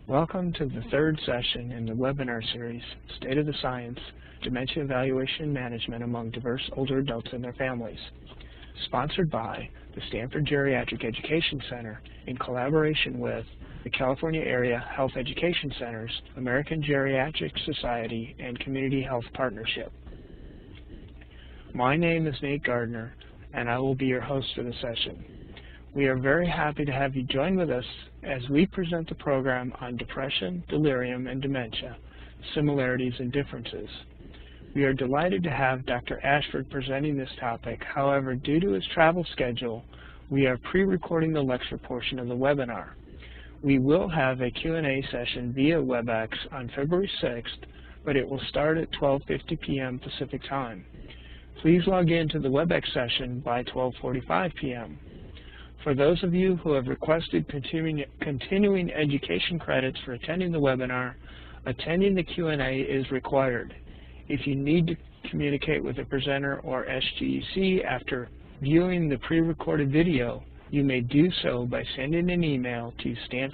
Welcome to the third session in the webinar series, State of the Science, Dementia Evaluation and Management Among Diverse Older Adults and Their Families, sponsored by the Stanford Geriatric Education Center in collaboration with the California Area Health Education Center's American Geriatric Society and Community Health Partnership. My name is Nate Gardner, and I will be your host for the session. We are very happy to have you join with us as we present the program on depression, delirium, and dementia, similarities and differences. We are delighted to have Dr. Ashford presenting this topic. However, due to his travel schedule, we are pre-recording the lecture portion of the webinar. We will have a Q&A session via WebEx on February 6th, but it will start at 12:50 p.m. Pacific Time. Please log in to the WebEx session by 12:45 p.m. For those of you who have requested continuing education credits for attending the webinar, attending the Q&A is required. If you need to communicate with a presenter or SGEC after viewing the pre-recorded video, you may do so by sending an email to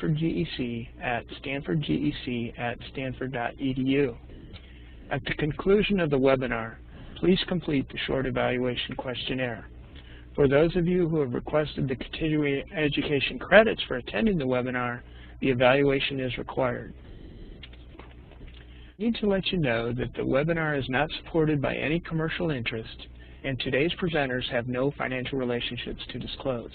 stanfordgec@stanfordgec@stanford.edu. At the conclusion of the webinar, please complete the short evaluation questionnaire. For those of you who have requested the continuing education credits for attending the webinar, the evaluation is required. I need to let you know that the webinar is not supported by any commercial interest, and today's presenters have no financial relationships to disclose.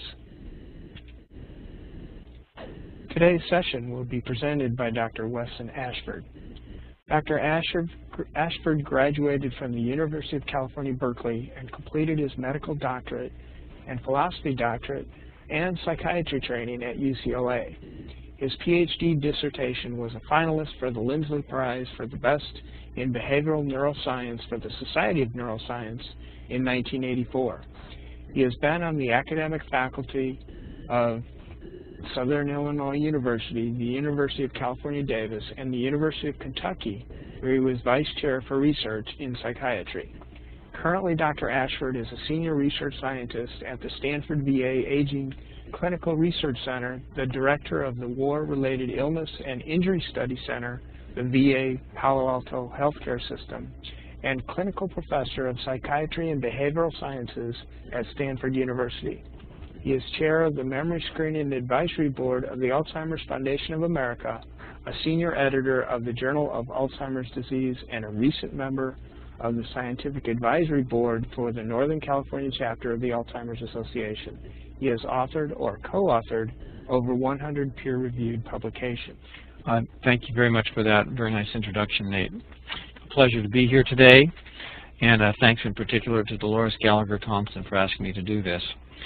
Today's session will be presented by Dr. Wesson Ashford. Dr. Ashford graduated from the University of California, Berkeley, and completed his medical doctorate and philosophy doctorate and psychiatry training at UCLA. His PhD dissertation was a finalist for the Lindsley Prize for the Best in Behavioral Neuroscience for the Society of Neuroscience in 1984. He has been on the academic faculty of Southern Illinois University, the University of California, Davis, and the University of Kentucky, where he was Vice Chair for Research in Psychiatry. Currently, Dr. Ashford is a Senior Research Scientist at the Stanford VA Aging Clinical Research Center, the Director of the War-Related Illness and Injury Study Center, the VA Palo Alto Healthcare System, and Clinical Professor of Psychiatry and Behavioral Sciences at Stanford University. He is Chair of the Memory Screening Advisory Board of the Alzheimer's Foundation of America, a Senior Editor of the Journal of Alzheimer's Disease, and a recent member of the Scientific Advisory Board for the Northern California chapter of the Alzheimer's Association. He has authored or co-authored over 100 peer-reviewed publications. Thank you very much for that very nice introduction, Nate. A pleasure to be here today, and thanks in particular to Dolores Gallagher Thompson for asking me to do this.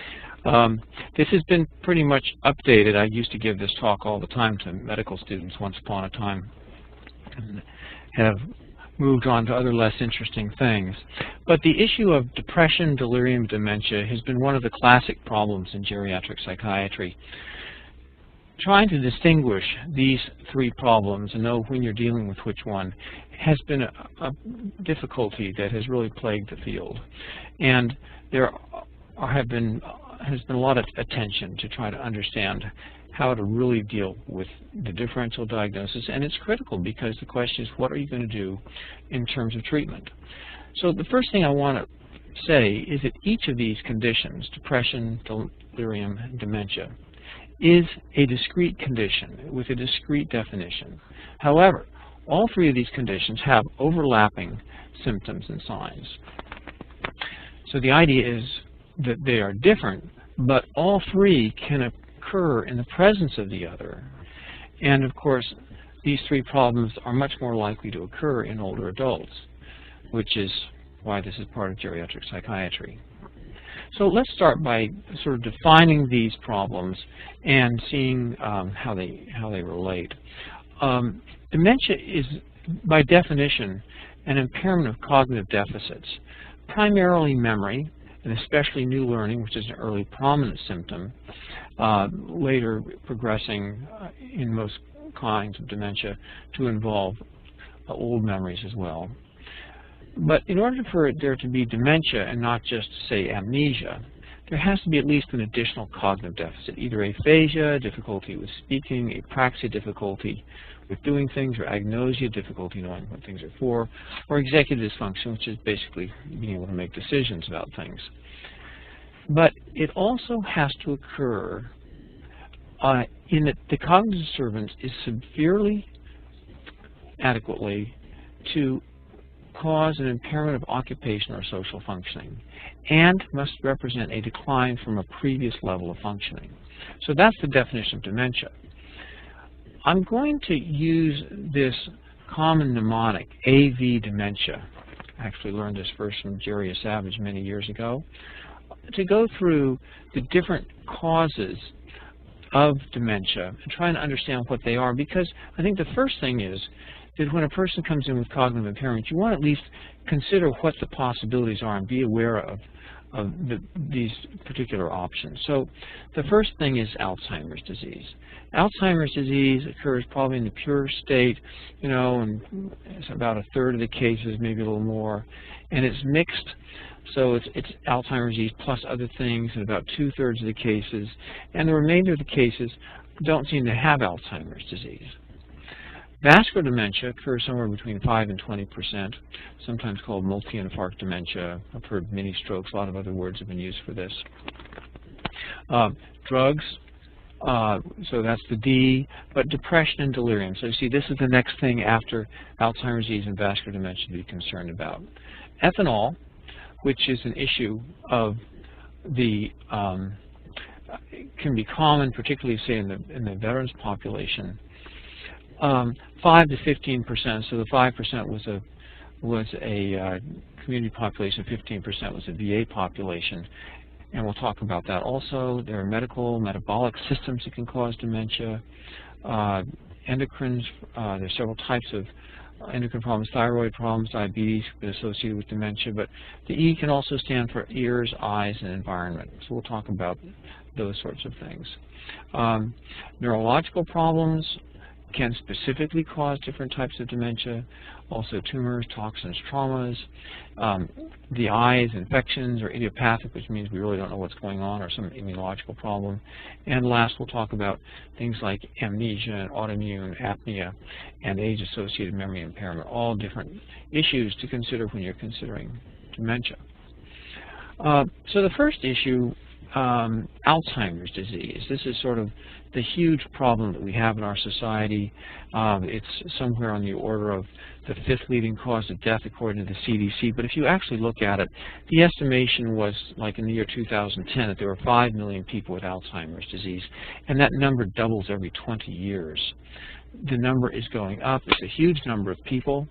This has been pretty much updated. I used to give this talk all the time to medical students once upon a time, and have moved on to other less interesting things. But the issue of depression, delirium, dementia has been one of the classic problems in geriatric psychiatry. Trying to distinguish these three problems and know when you're dealing with which one has been a difficulty that has really plagued the field. And there has been a lot of attention to try to understand how to really deal with the differential diagnosis, and it's critical because the question is, what are you going to do in terms of treatment? So the first thing I want to say is that each of these conditions, depression, delirium, and dementia, is a discrete condition with a discrete definition. However, all three of these conditions have overlapping symptoms and signs. So the idea is that they are different, but all three can occur in the presence of the other. And of course, these three problems are much more likely to occur in older adults, which is why this is part of geriatric psychiatry. So let's start by sort of defining these problems and seeing how they relate. Dementia is, by definition, an impairment of cognitive deficits, primarily memory, and especially new learning, which is an early prominent symptom, later progressing in most kinds of dementia to involve old memories as well. But in order for there to be dementia and not just, say, amnesia, there has to be at least an additional cognitive deficit, either aphasia, difficulty with speaking, apraxia, difficulty with doing things, or agnosia, difficulty knowing what things are for, or executive dysfunction, which is basically being able to make decisions about things. But it also has to occur in that the cognitive disturbance is severely, adequately, to cause an impairment of occupational or social functioning, and must represent a decline from a previous level of functioning. So that's the definition of dementia. I'm going to use this common mnemonic, AV dementia. I actually learned this first from Jerry Savage many years ago, to go through the different causes of dementia and trying to understand what they are, because I think the first thing is that when a person comes in with cognitive impairment, you want to at least consider what the possibilities are and be aware of these particular options. So the first thing is Alzheimer's disease. Alzheimer's disease occurs probably in the pure state, and it's about a third of the cases, maybe a little more, and it's mixed. So it's Alzheimer's disease plus other things in about 2/3 of the cases, and the remainder of the cases don't seem to have Alzheimer's disease. Vascular dementia occurs somewhere between 5 and 20%, sometimes called multi-infarct dementia. I've heard mini strokes, a lot of other words have been used for this. Drugs, so that's the D, but depression and delirium. So you see, this is the next thing after Alzheimer's disease and vascular dementia to be concerned about. Ethanol, which is an issue of the, can be common, particularly say in the veterans population. 5 to 15%. So the 5% was a community population, 15% was a VA population, and we'll talk about that also. There are metabolic systems that can cause dementia, endocrines. There's several types of endocrine problems, thyroid problems, diabetes associated with dementia, but the E can also stand for ears, eyes, and environment. So we'll talk about those sorts of things. Neurological problems can specifically cause different types of dementia, also tumors, toxins, traumas. The eyes, infections, or idiopathic, which means we really don't know what's going on, or some immunological problem. And last, we'll talk about things like amnesia and autoimmune apnea and age-associated memory impairment, all different issues to consider when you're considering dementia. So the first issue, Alzheimer's disease. This is sort of the huge problem that we have in our society. It's somewhere on the order of the 5th leading cause of death according to the CDC, but if you actually look at it, the estimation was, like in the year 2010, that there were 5 million people with Alzheimer's disease, and that number doubles every 20 years. The number is going up. It's a huge number of people.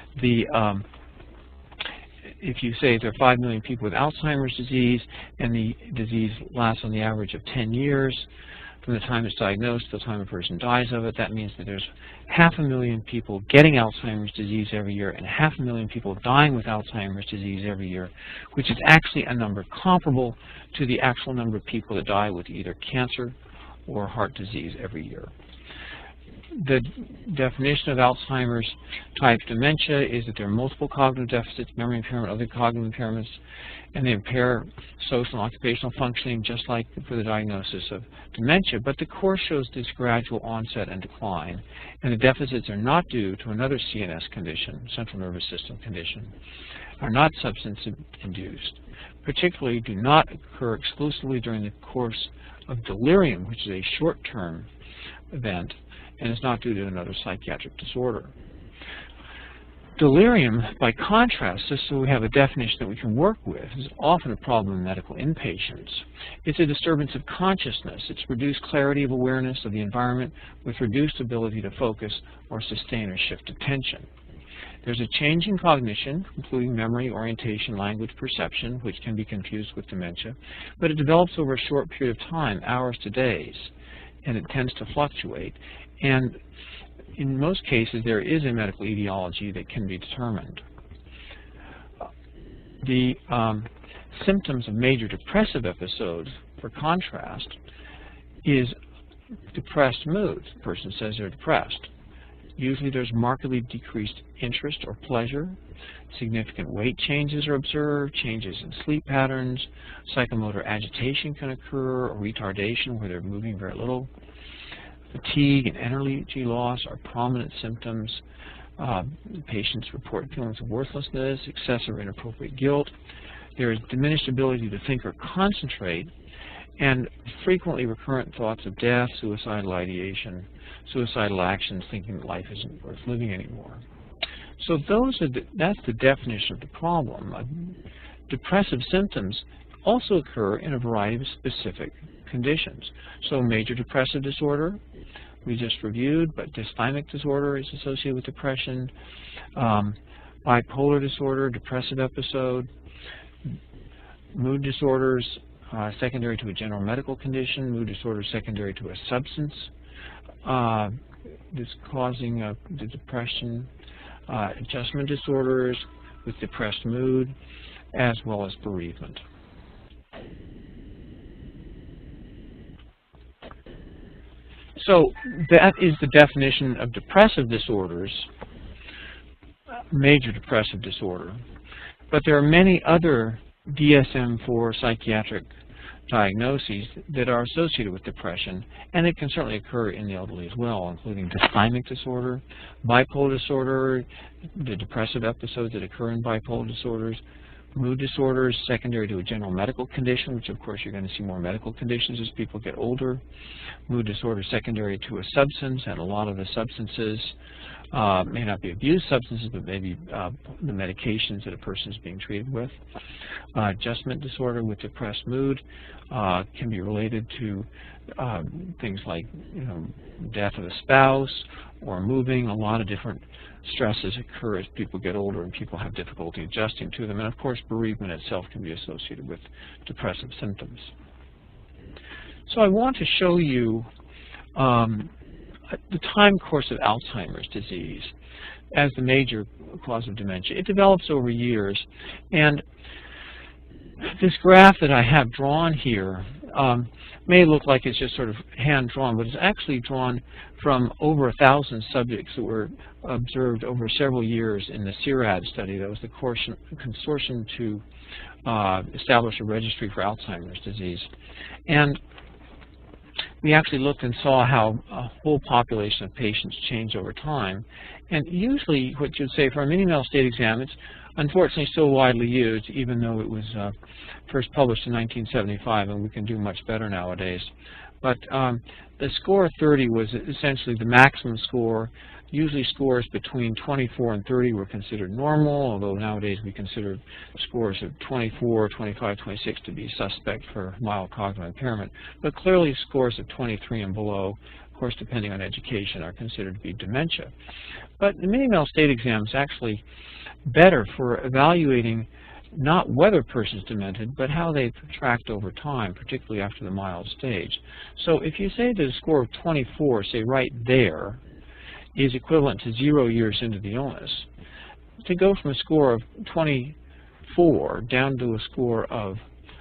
If you say there are 5 million people with Alzheimer's disease, and the disease lasts on the average of 10 years, from the time it's diagnosed to the time a person dies of it, that means that there's 500,000 people getting Alzheimer's disease every year and 500,000 people dying with Alzheimer's disease every year, which is actually a number comparable to the actual number of people that die with either cancer or heart disease every year. The definition of Alzheimer's type dementia is that there are multiple cognitive deficits, memory impairment, other cognitive impairments, and they impair social and occupational functioning just like for the diagnosis of dementia. But the course shows this gradual onset and decline, and the deficits are not due to another CNS condition, central nervous system condition, are not substance-induced, particularly do not occur exclusively during the course of delirium, which is a short-term event, and it's not due to another psychiatric disorder. Delirium, by contrast, just so we have a definition that we can work with, is often a problem in medical inpatients. It's a disturbance of consciousness. It's reduced clarity of awareness of the environment with reduced ability to focus or sustain or shift attention. There's a change in cognition, including memory, orientation, language, perception, which can be confused with dementia, but it develops over a short period of time, hours to days, and it tends to fluctuate. And in most cases, there is a medical etiology that can be determined. The symptoms of major depressive episodes, for contrast, is depressed mood. The person says they're depressed. Usually there's markedly decreased interest or pleasure. Significant weight changes are observed, changes in sleep patterns, psychomotor agitation can occur, or retardation where they're moving very little. Fatigue and energy loss are prominent symptoms. Patients report feelings of worthlessness, excessive or inappropriate guilt. There is diminished ability to think or concentrate, and frequently recurrent thoughts of death, suicidal ideation, suicidal actions, thinking that life isn't worth living anymore. So that's the definition of the problem. Depressive symptoms also occur in a variety of specific conditions. So major depressive disorder, we just reviewed, but dysthymic disorder is associated with depression, bipolar disorder, depressive episode, mood disorders secondary to a general medical condition, mood disorders secondary to a substance that's causing the depression, adjustment disorders with depressed mood, as well as bereavement. So that is the definition of depressive disorders, major depressive disorder. But there are many other DSM-IV psychiatric diagnoses that are associated with depression, and it can certainly occur in the elderly as well, including dysthymic disorder, bipolar disorder, the depressive episodes that occur in bipolar disorders, mood disorders secondary to a general medical condition, which of course you're going to see more medical conditions as people get older, mood disorder secondary to a substance, and a lot of the substances may not be abused substances, but maybe the medications that a person is being treated with. Adjustment disorder with depressed mood can be related to things like death of a spouse or moving. A lot of different stresses occur as people get older and people have difficulty adjusting to them. And of course, bereavement itself can be associated with depressive symptoms. So I want to show you the time course of Alzheimer's disease as the major cause of dementia. It develops over years, and this graph that I have drawn here may look like it's just sort of hand-drawn, but it's actually drawn from over 1,000 subjects that were observed over several years in the CIRAD study. That was the consortium to establish a registry for Alzheimer's disease. And we actually looked and saw how a whole population of patients changed over time. And usually what you'd say for a mini-mental state exam, it's unfortunately still widely used, even though it was first published in 1975, and we can do much better nowadays. But the score of 30 was essentially the maximum score. Usually scores between 24 and 30 were considered normal, although nowadays we consider scores of 24, 25, 26 to be suspect for mild cognitive impairment. But clearly scores of 23 and below, of course depending on education, are considered to be dementia. But the mini-mental state exam is actually better for evaluating not whether a person is demented, but how they've tracked over time, particularly after the mild stage. So if you say that a score of 24, say right there, is equivalent to 0 years into the illness, to go from a score of 24 down to a score of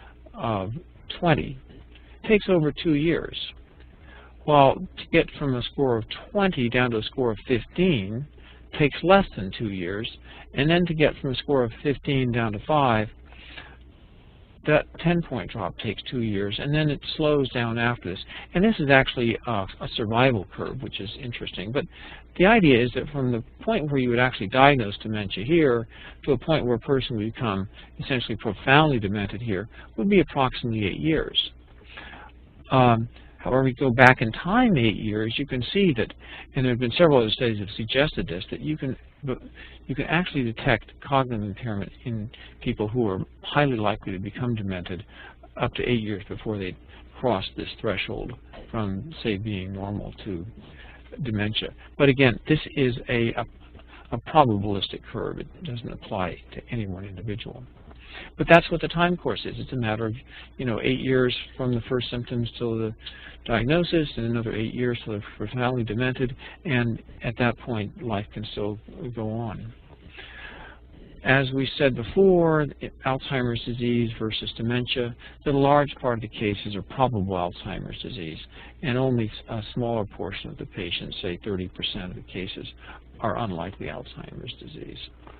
20 takes over 2 years. While to get from a score of 20 down to a score of 15 takes less than 2 years, and then to get from a score of 15 down to 5, that 10-point drop takes 2 years, and then it slows down after this. And this is actually a survival curve, which is interesting. But the idea is that from the point where you would actually diagnose dementia here to a point where a person would become essentially profoundly demented here would be approximately 8 years. However, if you go back in time 8 years, you can see that, and there have been several other studies that have suggested this, that you can actually detect cognitive impairment in people who are highly likely to become demented up to 8 years before they cross this threshold from, say, being normal to dementia. But again, this is a probabilistic curve. It doesn't apply to any one individual. But that's what the time course is. It's a matter of, 8 years from the first symptoms till the diagnosis, and another 8 years till they're profoundly demented, and at that point, life can still go on. As we said before, Alzheimer's disease versus dementia, the large part of the cases are probable Alzheimer's disease, and only a smaller portion of the patients, say 30% of the cases, are unlikely Alzheimer's disease.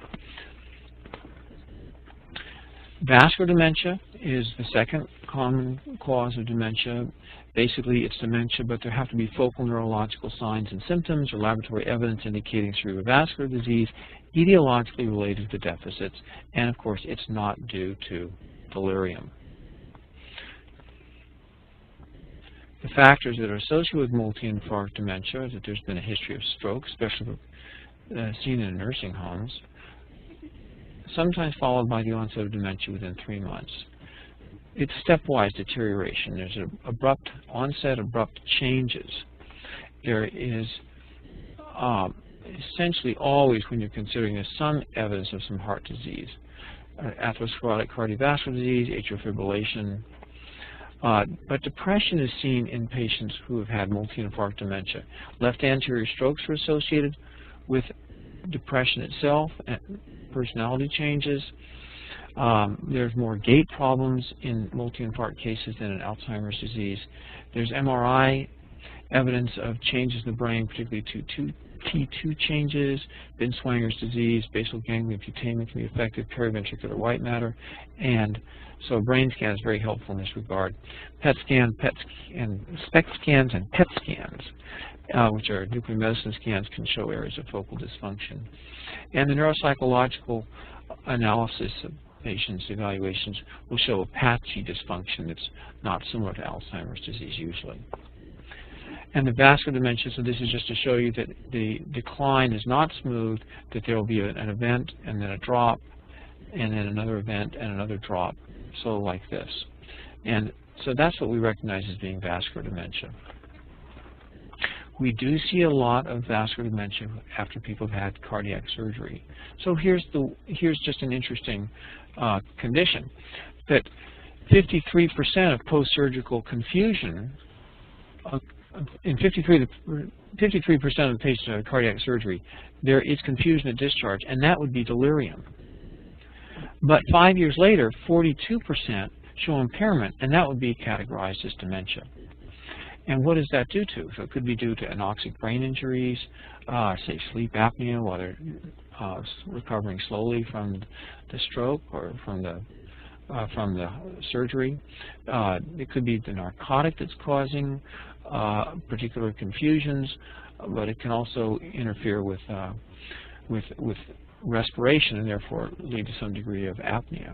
Vascular dementia is the second common cause of dementia. Basically, it's dementia, but there have to be focal neurological signs and symptoms or laboratory evidence indicating cerebrovascular disease, etiologically related to deficits, and of course, it's not due to delirium. The factors that are associated with multi-infarct dementia is that there's been a history of stroke, especially seen in nursing homes, sometimes followed by the onset of dementia within 3 months. It's stepwise deterioration. There's an abrupt onset, abrupt changes. There is essentially always, when you're considering this, some evidence of some heart disease, atherosclerotic cardiovascular disease, atrial fibrillation. But depression is seen in patients who have had multi-infarct dementia. Left anterior strokes are associated with depression itself, and personality changes. There's more gait problems in multi-infarct cases than in Alzheimer's disease. There's MRI evidence of changes in the brain, particularly to T2 changes, Binswanger's disease, basal ganglia putamen can be affected, periventricular white matter, and so a brain scan is very helpful in this regard. PET scan, SPECT scans, and PET scans, which are nuclear medicine scans, can show areas of focal dysfunction. And the neuropsychological analysis of patients' evaluations will show a patchy dysfunction that's not similar to Alzheimer's disease usually. And the vascular dementia, so this is just to show you that the decline is not smooth, that there will be an event and then a drop, and then another event and another drop, so like this. And so that's what we recognize as being vascular dementia. We do see a lot of vascular dementia after people have had cardiac surgery. So here's just an interesting condition, that 53% of post-surgical confusion, in 53% of the patients who have cardiac surgery, there is confusion at discharge, and that would be delirium. But 5 years later, 42% show impairment, and that would be categorized as dementia. And what does that due to? So it could be due to anoxic brain injuries, say sleep apnea, while they're recovering slowly from the stroke or from the surgery. It could be the narcotic that's causing particular confusions, but it can also interfere with respiration and therefore lead to some degree of apnea.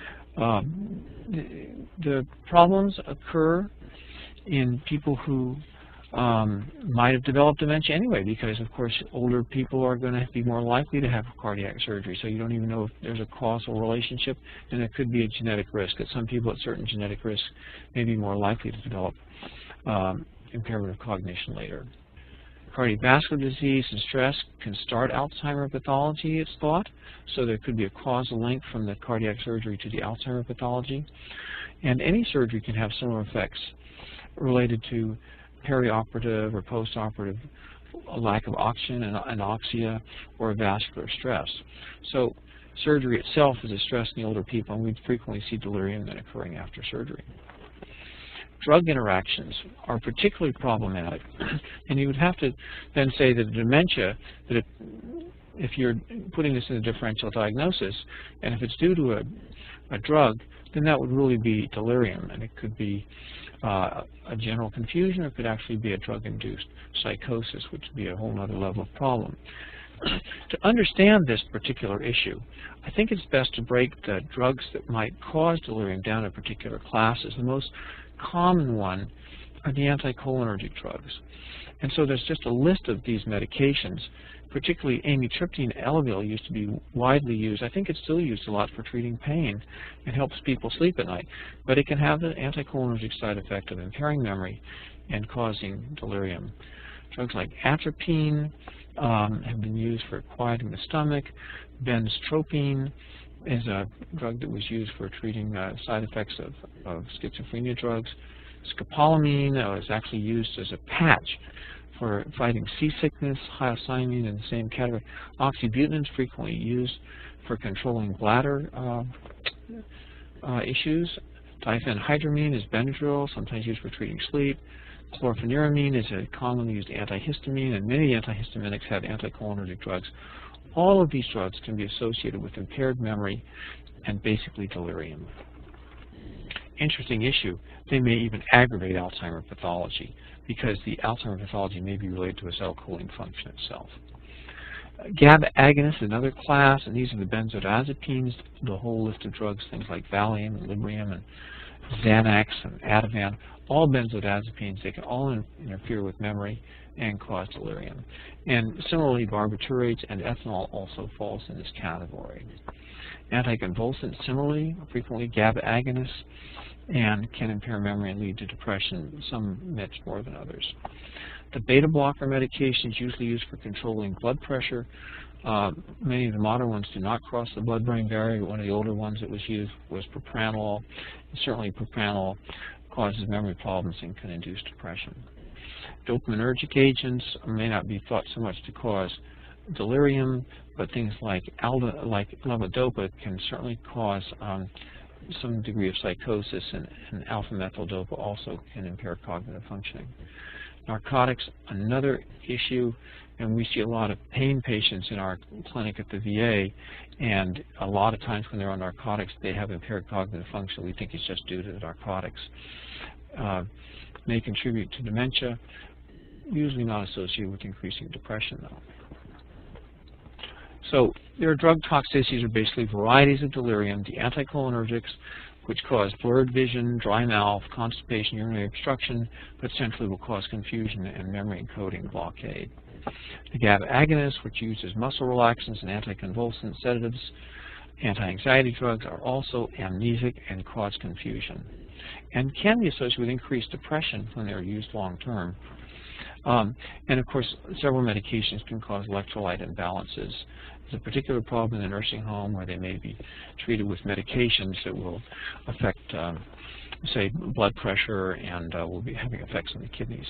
The problems occur in people who might have developed dementia anyway, because of course older people are going to be more likely to have cardiac surgery, so you don't even know if there's a causal relationship, and there could be a genetic risk that some people at certain genetic risks may be more likely to develop impairment of cognition later. Cardiovascular disease and stress can start Alzheimer pathology, it's thought, so there could be a causal link from the cardiac surgery to the Alzheimer pathology, and any surgery can have similar effects related to perioperative or postoperative lack of oxygen and anoxia or vascular stress. So surgery itself is a stress in the older people, and we frequently see delirium then occurring after surgery. Drug interactions are particularly problematic, and you would have to then say that dementia, that if you're putting this in a differential diagnosis, and if it's due to a drug, then that would really be delirium, and it could be a general confusion, or it could actually be a drug-induced psychosis, which would be a whole other level of problem. To understand this particular issue, I think it's best to break the drugs that might cause delirium down to particular classes. The most common one are the anticholinergic drugs. And so there's just a list of these medications, particularly amitriptyline Elavil used to be widely used. I think it's still used a lot for treating pain. It helps people sleep at night. But it can have the anticholinergic side effect of impairing memory and causing delirium. Drugs like atropine have been used for quieting the stomach. Benztropine is a drug that was used for treating side effects of schizophrenia drugs. Scopolamine is actually used as a patch for fighting seasickness. Hyoscyamine in the same category. Oxybutynin is frequently used for controlling bladder issues. Diphenhydramine is Benadryl, sometimes used for treating sleep. Chlorpheniramine is a commonly used antihistamine, and many antihistaminics have anticholinergic drugs. All of these drugs can be associated with impaired memory and basically delirium. Interesting issue, they may even aggravate Alzheimer's pathology because the Alzheimer's pathology may be related to a cell-cooling function itself. GABA agonists is another class, and these are the benzodiazepines, the whole list of drugs, things like Valium and Librium and Xanax and Ativan, all benzodiazepines. They can all interfere with memory and cause delirium. And similarly, barbiturates and ethanol also falls in this category. Anticonvulsants, similarly, are frequently GABA agonists and can impair memory and lead to depression, some much more than others. The beta blocker medications usually used for controlling blood pressure. Many of the modern ones do not cross the blood-brain barrier. One of the older ones that was used was propranolol. And certainly propranolol causes memory problems and can induce depression. Dopaminergic agents may not be thought so much to cause delirium, but things like levodopa can certainly cause some degree of psychosis, and alpha-methyl-dopa also can impair cognitive functioning. Narcotics, another issue, and we see a lot of pain patients in our clinic at the VA, and a lot of times when they're on narcotics, they have impaired cognitive function. We think it's just due to the narcotics. May contribute to dementia, usually not associated with increasing depression, though. So their drug toxicities are basically varieties of delirium, the anticholinergics, which cause blurred vision, dry mouth, constipation, urinary obstruction, but centrally will cause confusion and memory encoding blockade. The GABA agonists, which uses muscle relaxants and anticonvulsant sedatives, anti-anxiety drugs, are also amnesic and cause confusion, and can be associated with increased depression when they're used long-term. And of course, several medications can cause electrolyte imbalances. There's a particular problem in a nursing home where they may be treated with medications that will affect, say, blood pressure, and will be having effects on the kidneys.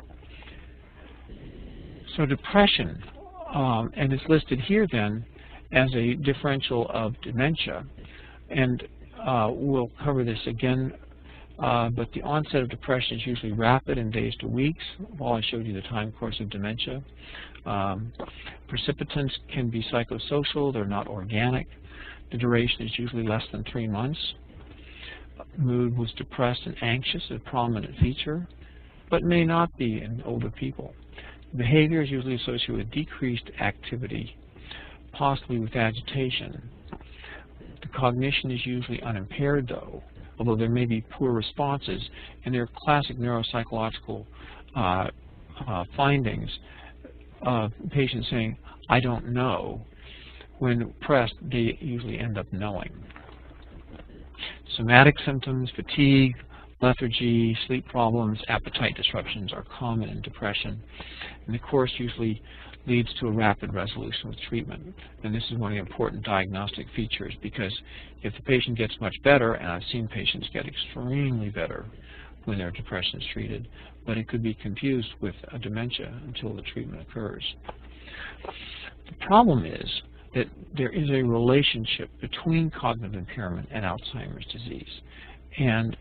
So depression, and it's listed here then as a differential of dementia, and we'll cover this again. But the onset of depression is usually rapid in days to weeks, while I showed you the time course of dementia. Precipitants can be psychosocial, they're not organic. The duration is usually less than 3 months. Mood was depressed and anxious, a prominent feature, but may not be in older people. Behavior is usually associated with decreased activity, possibly with agitation. The cognition is usually unimpaired, though, although there may be poor responses, and there are classic neuropsychological findings of patients saying, "I don't know." When pressed, they usually end up knowing. Somatic symptoms, fatigue, lethargy, sleep problems, appetite disruptions are common in depression, and the course usually leads to a rapid resolution with treatment. And this is one of the important diagnostic features, because if the patient gets much better, and I've seen patients get extremely better when their depression is treated, but it could be confused with a dementia until the treatment occurs. The problem is that there is a relationship between cognitive impairment and Alzheimer's disease, and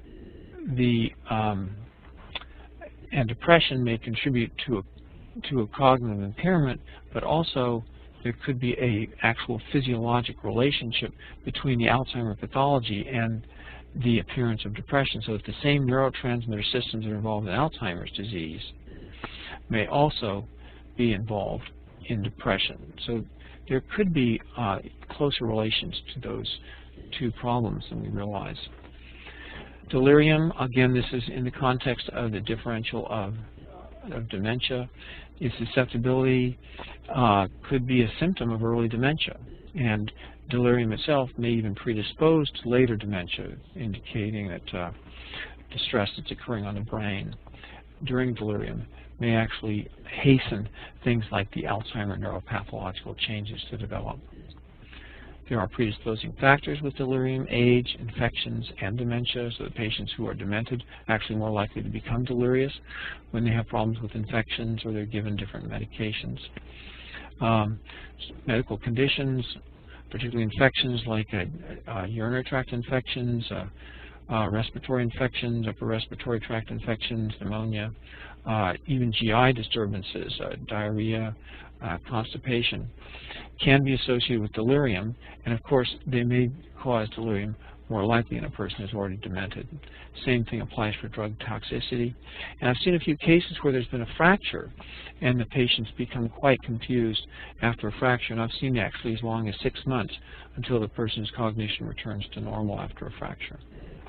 depression may contribute to a cognitive impairment, but also there could be an actual physiologic relationship between the Alzheimer's pathology and the appearance of depression. So that the same neurotransmitter systems that are involved in Alzheimer's disease may also be involved in depression. So there could be closer relations to those two problems than we realize. Delirium, again, this is in the context of the differential of dementia. Its susceptibility could be a symptom of early dementia, and delirium itself may even predispose to later dementia, indicating that the stress that's occurring on the brain during delirium may actually hasten things like the Alzheimer's neuropathological changes to develop. There are predisposing factors with delirium: age, infections, and dementia. So the patients who are demented are actually more likely to become delirious when they have problems with infections or they're given different medications. Medical conditions, particularly infections like urinary tract infections, respiratory infections, upper respiratory tract infections, pneumonia, even GI disturbances, diarrhea, constipation, can be associated with delirium, and of course they may cause delirium more likely in a person who's already demented. Same thing applies for drug toxicity. And I've seen a few cases where there's been a fracture and the patients become quite confused after a fracture, and I've seen actually as long as 6 months until the person's cognition returns to normal after a fracture.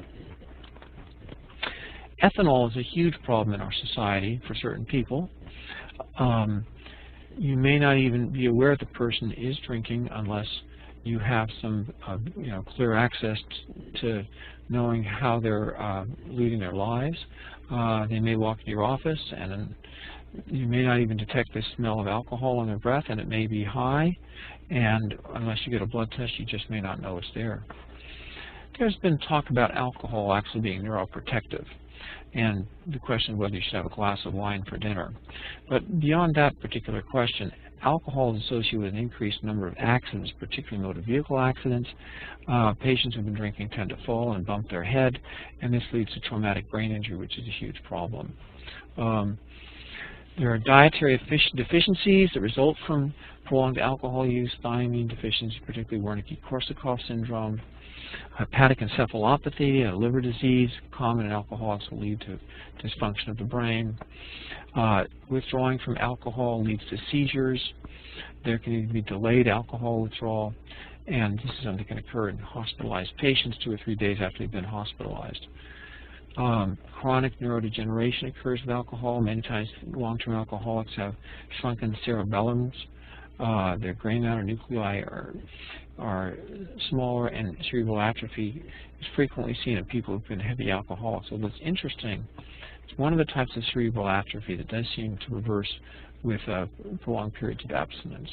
Ethanol is a huge problem in our society for certain people. You may not even be aware the person is drinking unless you have some clear access to knowing how they're leading their lives. They may walk into your office and you may not even detect the smell of alcohol in their breath, and it may be high, and unless you get a blood test you just may not know it's there. There's been talk about alcohol actually being neuroprotective, and the question of whether you should have a glass of wine for dinner. But beyond that particular question, alcohol is associated with an increased number of accidents, particularly motor vehicle accidents. Patients who've been drinking tend to fall and bump their head, and this leads to traumatic brain injury, which is a huge problem. There are dietary deficiencies that result from prolonged alcohol use, thiamine deficiency, particularly Wernicke-Korsakoff syndrome. Hepatic encephalopathy, a liver disease, common in alcoholics, will lead to dysfunction of the brain. Withdrawing from alcohol leads to seizures. There can even be delayed alcohol withdrawal, and this is something that can occur in hospitalized patients 2 or 3 days after they've been hospitalized. Chronic neurodegeneration occurs with alcohol. Many times long-term alcoholics have shrunken cerebellums. Their gray matter nuclei are smaller, and cerebral atrophy is frequently seen in people who've been heavy alcoholics. So what's interesting, it's one of the types of cerebral atrophy that does seem to reverse with prolonged periods of abstinence.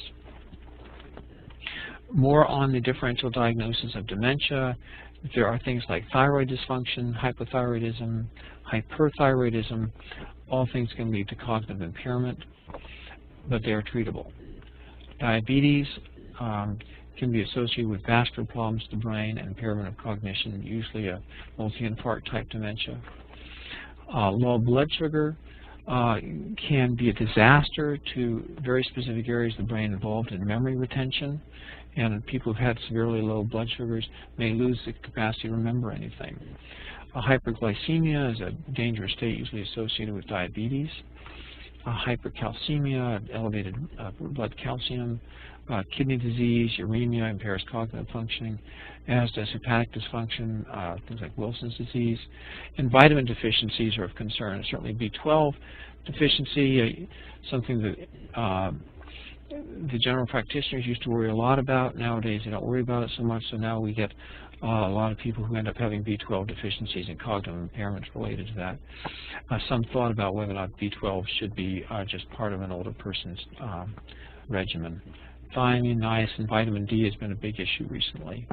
More on the differential diagnosis of dementia. There are things like thyroid dysfunction, hypothyroidism, hyperthyroidism. All things can lead to cognitive impairment, but they are treatable. Diabetes can be associated with vascular problems to the brain and impairment of cognition, usually a multi-infarct type dementia. Low blood sugar can be a disaster to very specific areas of the brain involved in memory retention, and people who've had severely low blood sugars may lose the capacity to remember anything. Hyperglycemia is a dangerous state usually associated with diabetes. Hypercalcemia, elevated blood calcium, kidney disease, uremia impairs cognitive functioning, as does hepatic dysfunction, things like Wilson's disease. And vitamin deficiencies are of concern. Certainly B12 deficiency, something that the general practitioners used to worry a lot about. Nowadays they don't worry about it so much, so now we get a lot of people who end up having B12 deficiencies and cognitive impairments related to that. Some thought about whether or not B12 should be just part of an older person's regimen. Thiamine, niacin, vitamin D has been a big issue recently.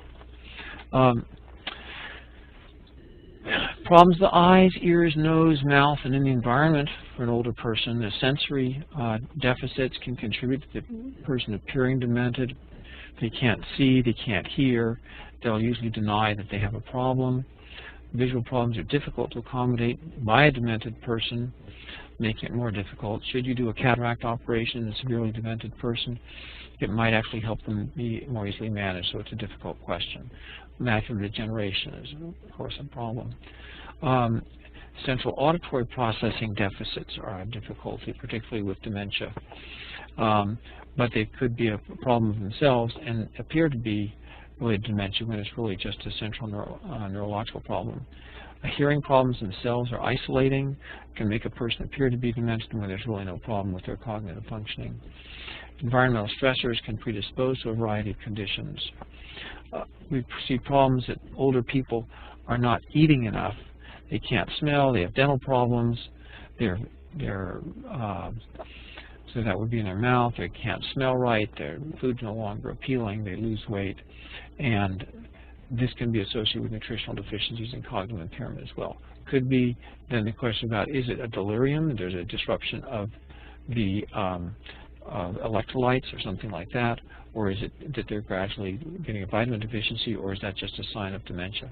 Problems of the eyes, ears, nose, mouth, and in the environment for an older person. The sensory deficits can contribute to the person appearing demented. They can't see, they can't hear. They'll usually deny that they have a problem. Visual problems are difficult to accommodate by a demented person, making it more difficult. Should you do a cataract operation in a severely demented person, it might actually help them be more easily managed, so it's a difficult question. Macular degeneration is, of course, a problem. Central auditory processing deficits are a difficulty, particularly with dementia. But they could be a problem of themselves and appear to be related to dementia when it's really just a central neurological problem. Hearing problems themselves are isolating, can make a person appear to be demented when there's really no problem with their cognitive functioning. Environmental stressors can predispose to a variety of conditions. We see problems that older people are not eating enough. They can't smell, they have dental problems, so that would be in their mouth, they can't smell right, their food's no longer appealing, they lose weight, and this can be associated with nutritional deficiencies and cognitive impairment as well. Could be then the question about, is it a delirium? There's a disruption of the electrolytes or something like that, or is it that they're gradually getting a vitamin deficiency, or is that just a sign of dementia?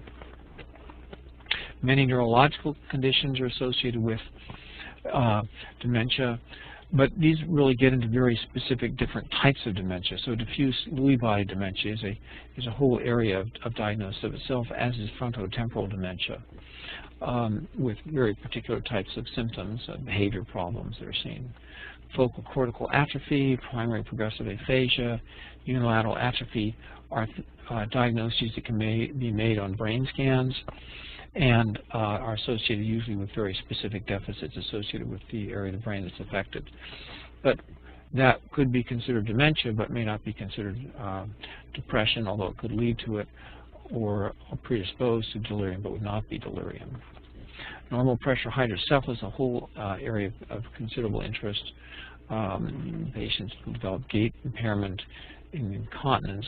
Many neurological conditions are associated with dementia, but these really get into very specific different types of dementia. So diffuse Lewy body dementia is a whole area of diagnosis of itself, as is frontotemporal dementia, with very particular types of symptoms, behavior problems that are seen. Focal cortical atrophy, primary progressive aphasia, unilateral atrophy are diagnoses that can be made on brain scans, and are associated usually with very specific deficits associated with the area of the brain that's affected. But that could be considered dementia, but may not be considered depression, although it could lead to it, or predisposed to delirium, but would not be delirium. Normal pressure hydrocephalus, a whole area of considerable interest. Patients who develop gait impairment, incontinence.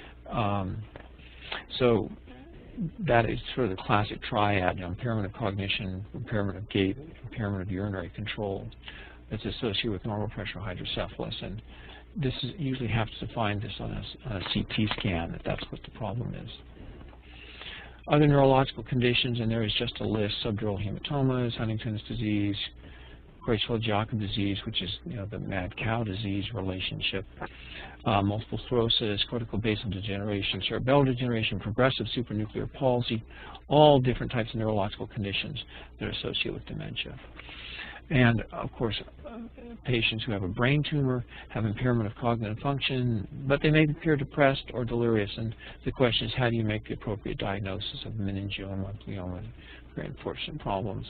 So that is sort of the classic triad, impairment of cognition, impairment of gait, impairment of urinary control that's associated with normal pressure hydrocephalus. And this is usually have to find this on a CT scan, that that's what the problem is. Other neurological conditions, and there is just a list: subdural hematomas, Huntington's disease, Creutzfeldt-Jakob disease, which is the mad cow disease relationship, multiple sclerosis, cortical basal degeneration, cerebellar degeneration, progressive supranuclear palsy, all different types of neurological conditions that are associated with dementia. And of course, patients who have a brain tumor have impairment of cognitive function, but they may appear depressed or delirious. And the question is, how do you make the appropriate diagnosis of meningioma, glioma, very unfortunate problems.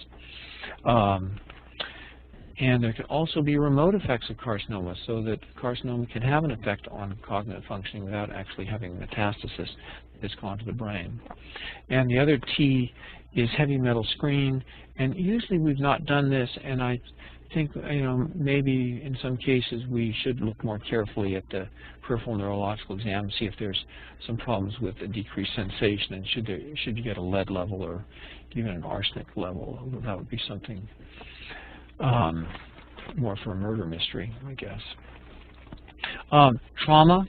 And there can also be remote effects of carcinoma, so that carcinoma can have an effect on cognitive functioning without actually having metastasis that's gone to the brain. And the other T is heavy metal screen, and usually we've not done this, and I think maybe in some cases we should look more carefully at the peripheral neurological exam and see if there's some problems with a decreased sensation, and should you get a lead level or even an arsenic level. That would be something more for a murder mystery, I guess. Trauma.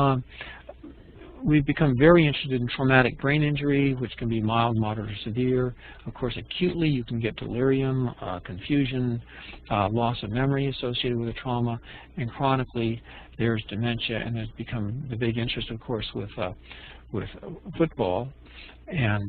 We've become very interested in traumatic brain injury, which can be mild, moderate, or severe. Of course, acutely you can get delirium, confusion, loss of memory associated with a trauma, and chronically there's dementia, and there's become the big interest, of course, with football, and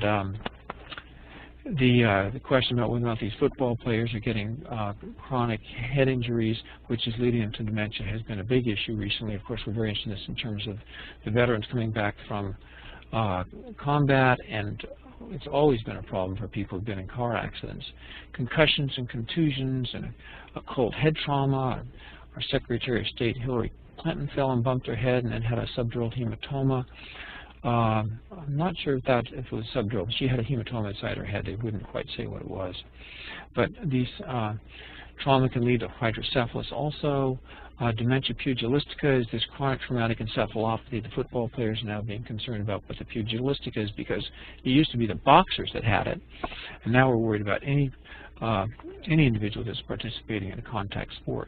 the question about whether or not these football players are getting chronic head injuries, which is leading them to dementia, has been a big issue recently. Of course, we're very interested in this in terms of the veterans coming back from combat, and it's always been a problem for people who've been in car accidents. Concussions and contusions and occult head trauma. Our Secretary of State, Hillary Clinton, fell and bumped her head and then had a subdural hematoma. I'm not sure if it was subdural, but she had a hematoma inside her head. They wouldn't quite say what it was. But these trauma can lead to hydrocephalus also. Dementia pugilistica is this chronic traumatic encephalopathy the football players are now being concerned about. But the pugilistica is because it used to be the boxers that had it, and now we're worried about any individual that's participating in a contact sport.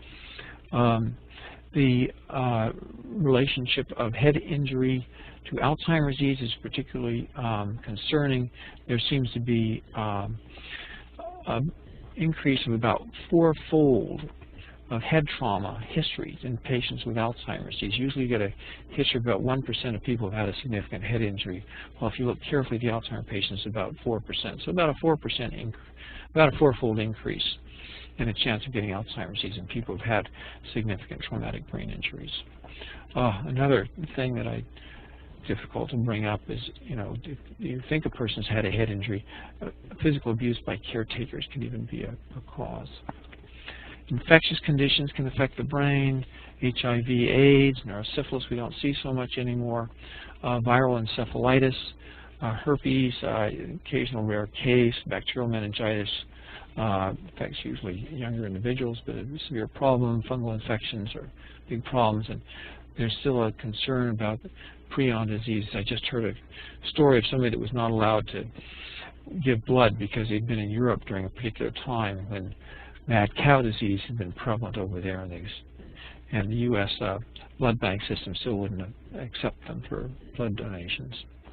The relationship of head injury to Alzheimer's disease is particularly concerning. There seems to be an increase of about 4-fold of head trauma histories in patients with Alzheimer's disease. Usually you get a history of about 1% of people have had a significant head injury. Well, if you look carefully at the Alzheimer's patients, about 4%. So about a 4-fold increase in the chance of getting Alzheimer's disease in people who've had significant traumatic brain injuries. Another thing that difficult to bring up is, if you think a person's had a head injury, physical abuse by caretakers can even be a cause. Infectious conditions can affect the brain. HIV, AIDS, neurosyphilis we don't see so much anymore. Viral encephalitis, herpes, occasional rare case, bacterial meningitis, affects usually younger individuals, but a severe problem. Fungal infections are big problems, and there's still a concern about prion disease. I just heard a story of somebody that was not allowed to give blood because they'd been in Europe during a particular time when mad cow disease had been prevalent over there, and they and the U.S. Blood bank system still wouldn't accept them for blood donations.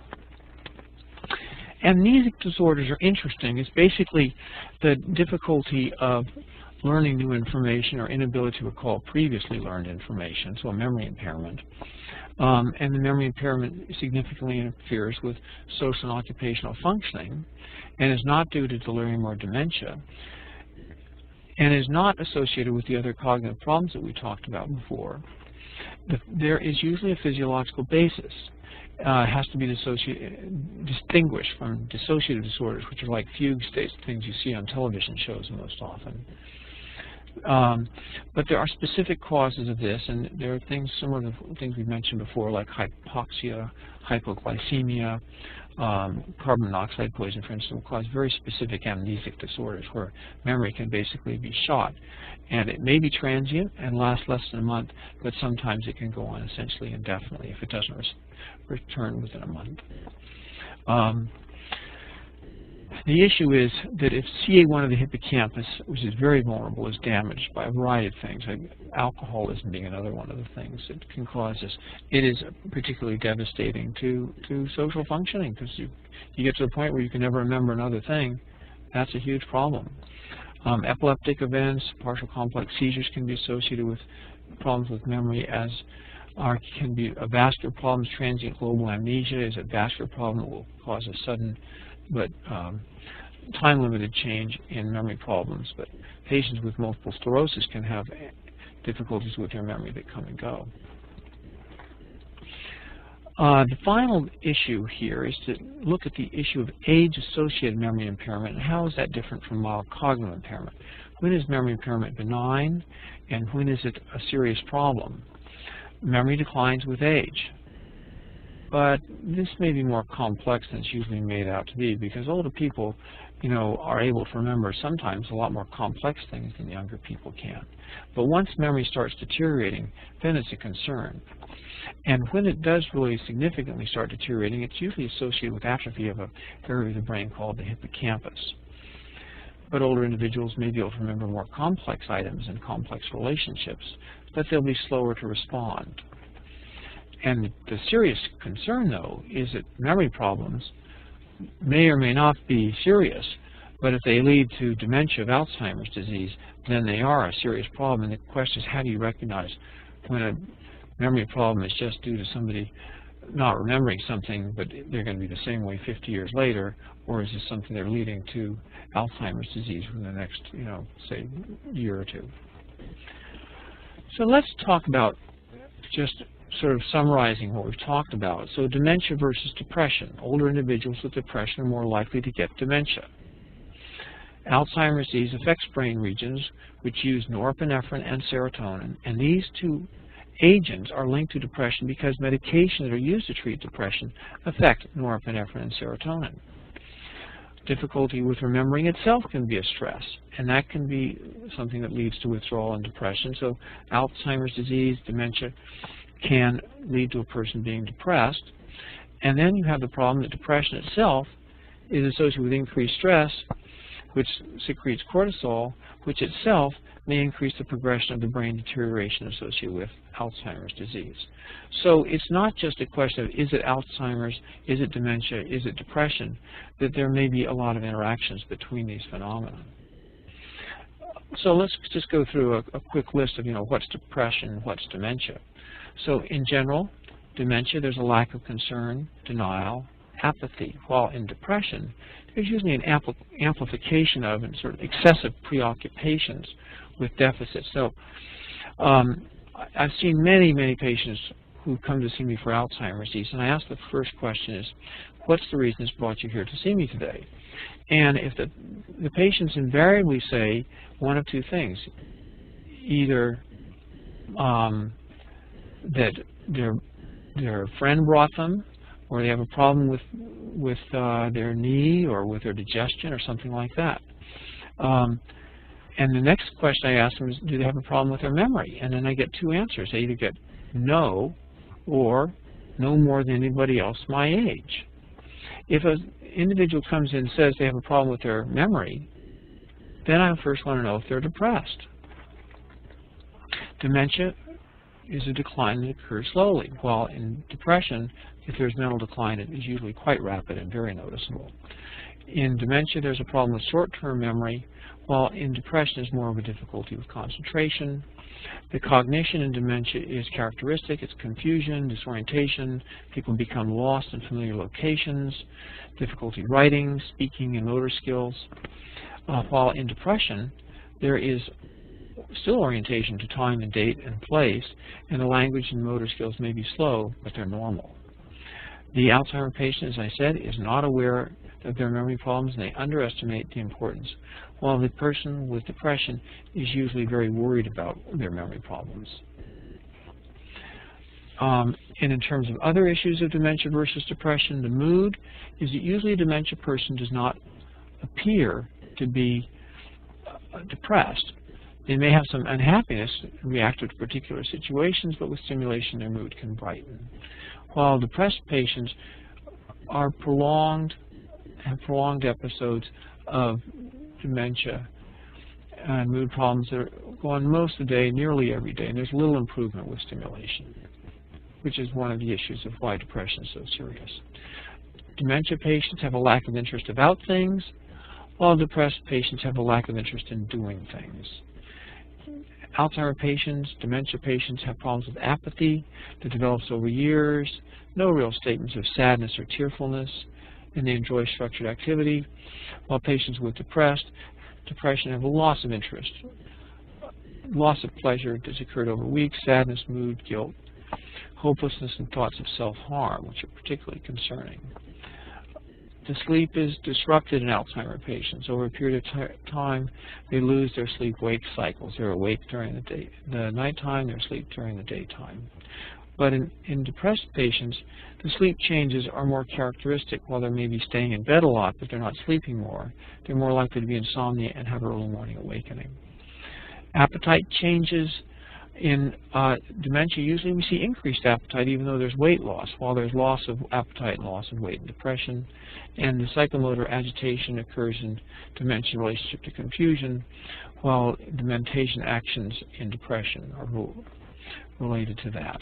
Amnesic disorders are interesting. It's basically the difficulty of learning new information or inability to recall previously learned information, so a memory impairment. And the memory impairment significantly interferes with social and occupational functioning and is not due to delirium or dementia and is not associated with the other cognitive problems that we talked about before. There is usually a physiological basis. It has to be distinguished from dissociative disorders, which are like fugue states, things you see on television shows most often. But there are specific causes of this, and there are things similar to things we mentioned before, like hypoxia, hypoglycemia, carbon monoxide poison, for instance, will cause very specific amnesic disorders where memory can basically be shot. And it may be transient and last less than a month, but sometimes it can go on essentially indefinitely if it doesn't return within a month. The issue is that if CA1 of the hippocampus, which is very vulnerable, is damaged by a variety of things, like alcoholism being another one of the things that can cause this, it is particularly devastating to social functioning, because you get to the point where you can never remember another thing. That's a huge problem. Epileptic events, partial complex seizures can be associated with problems with memory, as can be vascular problems. Transient global amnesia is a vascular problem that will cause a sudden but time-limited change in memory problems. But patients with multiple sclerosis can have difficulties with their memory that come and go. The final issue here is to look at the issue of age-associated memory impairment and how is that different from mild cognitive impairment. When is memory impairment benign and when is it a serious problem? Memory declines with age. But this may be more complex than it's usually made out to be, because older people, are able to remember sometimes a lot more complex things than younger people can. But once memory starts deteriorating, then it's a concern. And when it does really significantly start deteriorating, it's usually associated with atrophy of an area of the brain called the hippocampus. But older individuals may be able to remember more complex items and complex relationships, but they'll be slower to respond. And the serious concern, though, is that memory problems may or may not be serious, but if they lead to dementia of Alzheimer's disease, then they are a serious problem. And the question is, how do you recognize when a memory problem is just due to somebody not remembering something, but they're going to be the same way 50 years later, or is this something they're leading to Alzheimer's disease within the next, say, year or two? So let's talk about just sort of summarizing what we've talked about. So dementia versus depression. Older individuals with depression are more likely to get dementia. Alzheimer's disease affects brain regions which use norepinephrine and serotonin, and these two agents are linked to depression because medications that are used to treat depression affect norepinephrine and serotonin. Difficulty with remembering itself can be a stress, and that can be something that leads to withdrawal and depression. So Alzheimer's disease, dementia, can lead to a person being depressed. And then you have the problem that depression itself is associated with increased stress, which secretes cortisol, which itself may increase the progression of the brain deterioration associated with Alzheimer's disease. So it's not just a question of is it Alzheimer's, is it dementia, is it depression, that there may be a lot of interactions between these phenomena. So let's just go through a quick list of what's depression, what's dementia. So in general, dementia, there's a lack of concern, denial, apathy, while in depression, there's usually an amplification of and sort of excessive preoccupations with deficits. So I've seen many, many patients who come to see me for Alzheimer's disease, and I ask the first question is, what's the reason it's brought you here to see me today? And if the patients invariably say one of two things, either that their friend brought them, or they have a problem with their knee or with their digestion or something like that. And the next question I ask them is, do they have a problem with their memory? And then I get two answers. I either get no or no more than anybody else my age. If an individual comes in and says they have a problem with their memory, then I first want to know if they're depressed. Dementia is a decline that occurs slowly, while in depression, if there's mental decline, it is usually quite rapid and very noticeable. In dementia, there's a problem with short-term memory, while in depression, there's more of a difficulty with concentration. The cognition in dementia is characteristic. It's confusion, disorientation. People become lost in familiar locations, difficulty writing, speaking, and motor skills. While in depression, there is still orientation to time and date and place, and the language and motor skills may be slow, but they're normal. The Alzheimer patient, as I said, is not aware of their memory problems, and they underestimate the importance, while the person with depression is usually very worried about their memory problems. And in terms of other issues of dementia versus depression, the mood is that usually a dementia person does not appear to be depressed. They may have some unhappiness reactive to particular situations, but with stimulation their mood can brighten. While depressed patients are have prolonged episodes of dementia and mood problems that go on most of the day, nearly every day, and there's little improvement with stimulation, which is one of the issues of why depression is so serious. Dementia patients have a lack of interest about things, while depressed patients have a lack of interest in doing things. Alzheimer patients, dementia patients have problems with apathy that develops over years, no real statements of sadness or tearfulness, and they enjoy structured activity, while patients with depression have a loss of interest, loss of pleasure that's occurred over weeks, sadness, mood, guilt, hopelessness, and thoughts of self-harm, which are particularly concerning. The sleep is disrupted in Alzheimer patients. Over a period of time, they lose their sleep-wake cycles. They're awake during the nighttime, they're asleep during the daytime. But in depressed patients, the sleep changes are more characteristic. While they may be staying in bed a lot, but they're not sleeping more, they're more likely to be insomnia and have early morning awakening. Appetite changes. In dementia, usually we see increased appetite even though there's weight loss, while there's loss of appetite and loss of weight in depression. And the psychomotor agitation occurs in dementia in relationship to confusion, while the mentation actions in depression are related to that.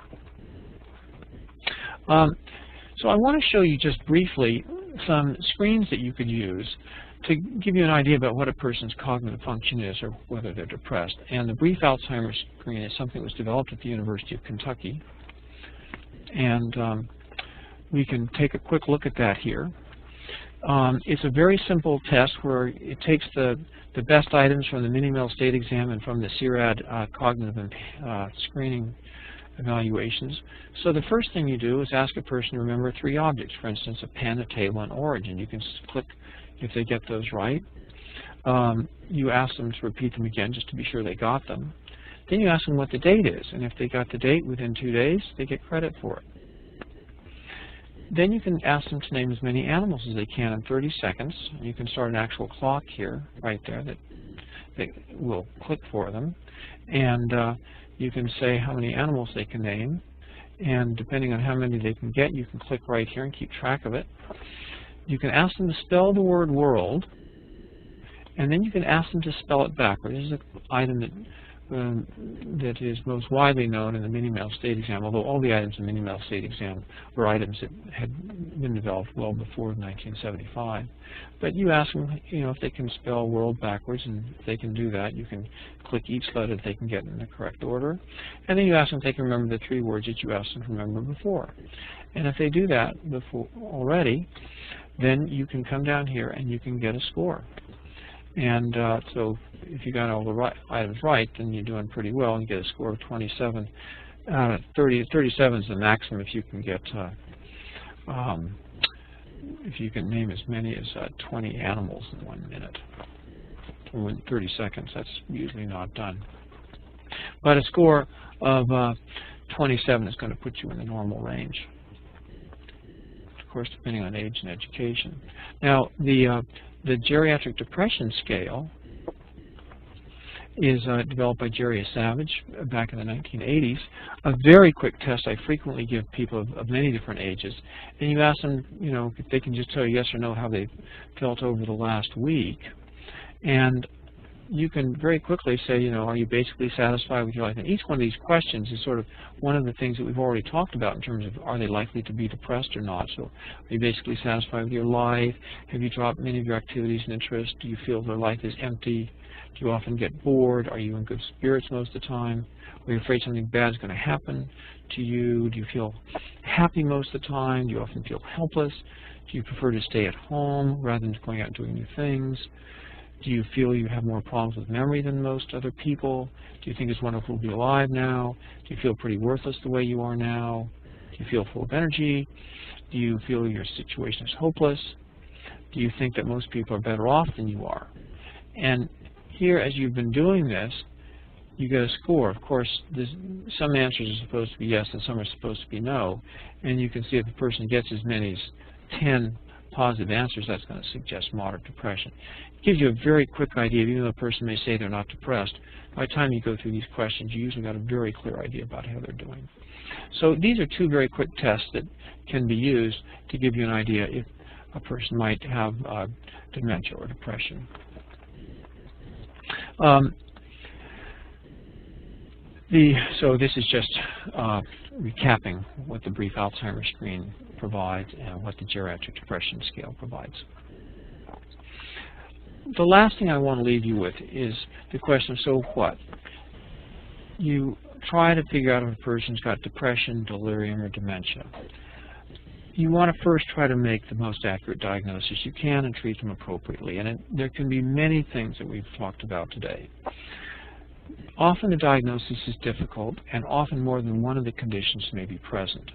So I want to show you just briefly some screens that you could use to give you an idea about what a person's cognitive function is or whether they're depressed. And the brief Alzheimer's screen is something that was developed at the University of Kentucky. And we can take a quick look at that here. It's a very simple test where it takes the best items from the Mini-Mel State Exam and from the CIRAD cognitive screening evaluations. So the first thing you do is ask a person to remember 3 objects, for instance, a pen, a table, and origin. You can click if they get those right. You ask them to repeat them again just to be sure they got them. Then you ask them what the date is, and if they got the date within 2 days, they get credit for it. Then you can ask them to name as many animals as they can in 30 seconds. You can start an actual clock here, right there, that will click for them. And you can say how many animals they can name. And depending on how many they can get, you can click right here and keep track of it. You can ask them to spell the word world, and then you can ask them to spell it backwards. This is an item that is most widely known in the Mini-Mel State Exam, although all the items in the Mini-Mel State Exam were items that had been developed well before 1975. But you ask them, if they can spell world backwards, and if they can do that, you can click each letter that they can get in the correct order. And then you ask them if they can remember the 3 words that you asked them to remember before. And if they do that before already, then you can come down here and you can get a score. And so if you got all the items right, then you're doing pretty well, and you get a score of 27. 37 is the maximum if you can get, if you can name as many as 20 animals in 1 minute. In 30 seconds, that's usually not done. But a score of 27 is going to put you in the normal range, of course, depending on age and education. Now, the geriatric depression scale is developed by Jerry Savage back in the 1980s. A very quick test I frequently give people of many different ages. And you ask them, if they can just tell you yes or no how they felt over the last week. And you can very quickly say, you know, are you basically satisfied with your life? And each one of these questions is sort of one of the things that we've already talked about in terms of are they likely to be depressed or not. So are you basically satisfied with your life? Have you dropped many of your activities and interests? Do you feel their life is empty? Do you often get bored? Are you in good spirits most of the time? Are you afraid something bad is going to happen to you? Do you feel happy most of the time? Do you often feel helpless? Do you prefer to stay at home rather than going out and doing new things? Do you feel you have more problems with memory than most other people? Do you think it's wonderful to be alive now? Do you feel pretty worthless the way you are now? Do you feel full of energy? Do you feel your situation is hopeless? Do you think that most people are better off than you are? And here, as you've been doing this, you get a score. Of course, some answers are supposed to be yes and some are supposed to be no. And you can see if the person gets as many as 10 positive answers, that's going to suggest moderate depression. It gives you a very quick idea, even though a person may say they're not depressed. By the time you go through these questions, you usually got a very clear idea about how they're doing. So these are two very quick tests that can be used to give you an idea if a person might have dementia or depression. So this is just recapping what the brief Alzheimer's screen provides and what the geriatric depression scale provides. The last thing I want to leave you with is the question, so what? You try to figure out if a person's got depression, delirium, or dementia. You want to first try to make the most accurate diagnosis you can and treat them appropriately. And there can be many things that we've talked about today. Often the diagnosis is difficult, and often more than one of the conditions may be present.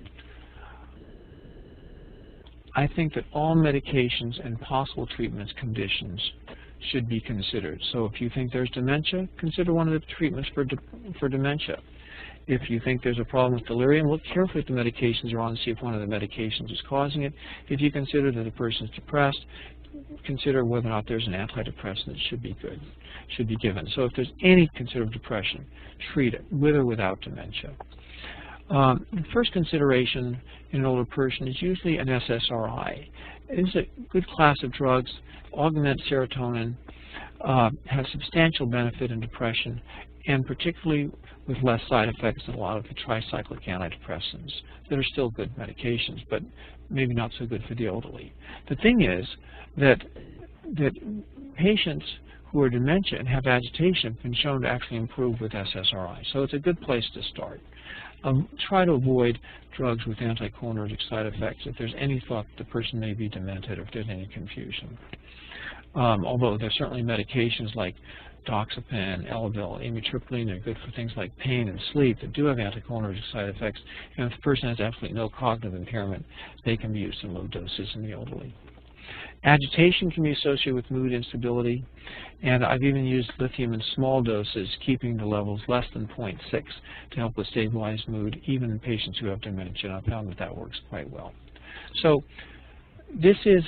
I think that all medications and possible treatments conditions should be considered. So if you think there's dementia, consider one of the treatments for dementia. If you think there's a problem with delirium, look carefully at the medications you're on and see if one of the medications is causing it. If you consider that a person is depressed, consider whether or not there's an antidepressant that should be given. So if there's any concern of depression, treat it with or without dementia. The first consideration in an older person is usually an SSRI. It's a good class of drugs, augment serotonin, has substantial benefit in depression, and particularly with less side effects than a lot of the tricyclic antidepressants that are still good medications, but maybe not so good for the elderly. The thing is that patients who are dementia and have agitation have been shown to actually improve with SSRI, so it's a good place to start. Try to avoid drugs with anticholinergic side effects if there's any thought the person may be demented or if there's any confusion. Although there's certainly medications like doxepin, Elavil, amitriptyline, they're good for things like pain and sleep that do have anticholinergic side effects. And if the person has absolutely no cognitive impairment, they can be used in low doses in the elderly. Agitation can be associated with mood instability, and I've even used lithium in small doses, keeping the levels less than 0.6 to help with stabilized mood, even in patients who have dementia. I found that works quite well. So this is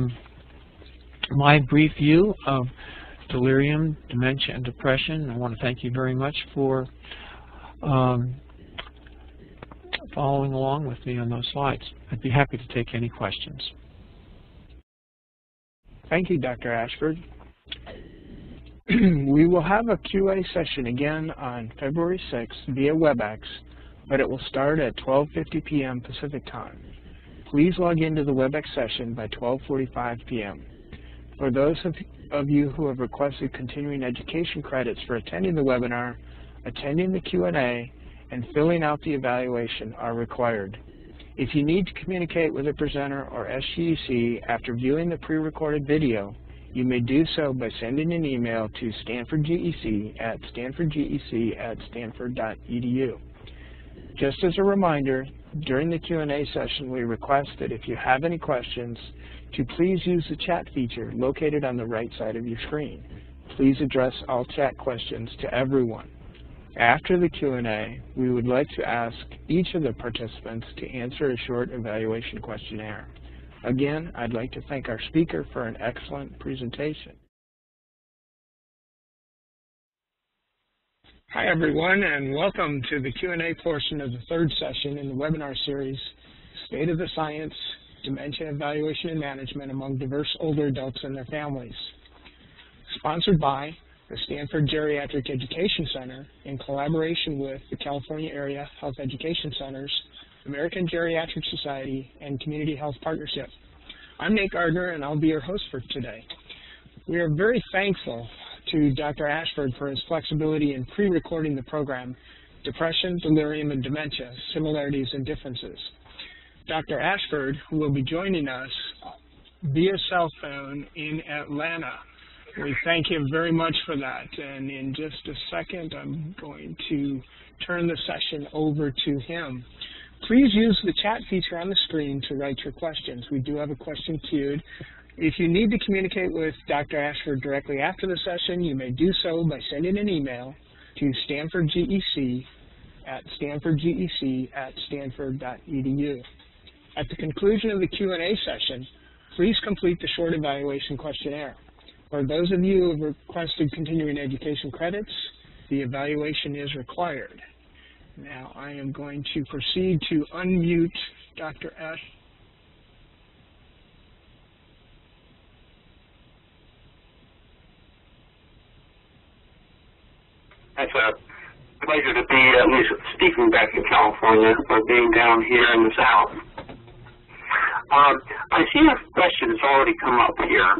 my brief view of delirium, dementia, and depression. I want to thank you very much for following along with me on those slides. I'd be happy to take any questions. Thank you, Dr. Ashford. We will have a QA session again on February 6th via WebEx, but it will start at 12:50 p.m. Pacific Time. Please log into the WebEx session by 12:45 p.m. For those of you who have requested continuing education credits for attending the webinar, attending the Q&A, and filling out the evaluation are required. If you need to communicate with a presenter or SGEC after viewing the pre-recorded video, you may do so by sending an email to stanfordgec@stanfordgec@stanford.edu. Just as a reminder, during the Q&A session, we request that if you have any questions, to please use the chat feature located on the right side of your screen. Please address all chat questions to everyone. After the Q&A, we would like to ask each of the participants to answer a short evaluation questionnaire. Again, I'd like to thank our speaker for an excellent presentation. Hi everyone, and welcome to the Q&A portion of the third session in the webinar series, State of the Science, Dementia Evaluation and Management Among Diverse Older Adults and Their Families. Sponsored by the Stanford Geriatric Education Center, in collaboration with the California Area Health Education Centers, American Geriatric Society, and Community Health Partnership. I'm Nate Gardner, and I'll be your host for today. We are very thankful to Dr. Ashford for his flexibility in pre-recording the program, Depression, Delirium, and Dementia, Similarities and Differences. Dr. Ashford, who will be joining us via cell phone in Atlanta. We thank him very much for that, and in just a second I'm going to turn the session over to him. Please use the chat feature on the screen to write your questions. We do have a question queued. If you need to communicate with Dr. Ashford directly after the session, you may do so by sending an email to stanfordgec@stanfordgec@stanford.edu. At the conclusion of the Q&A session, please complete the short evaluation questionnaire. For those of you who have requested continuing education credits, the evaluation is required. Now I am going to proceed to unmute Dr. Ashford. It's a pleasure to be at least speaking back in California or being down here in the South. I see a question that's already come up here.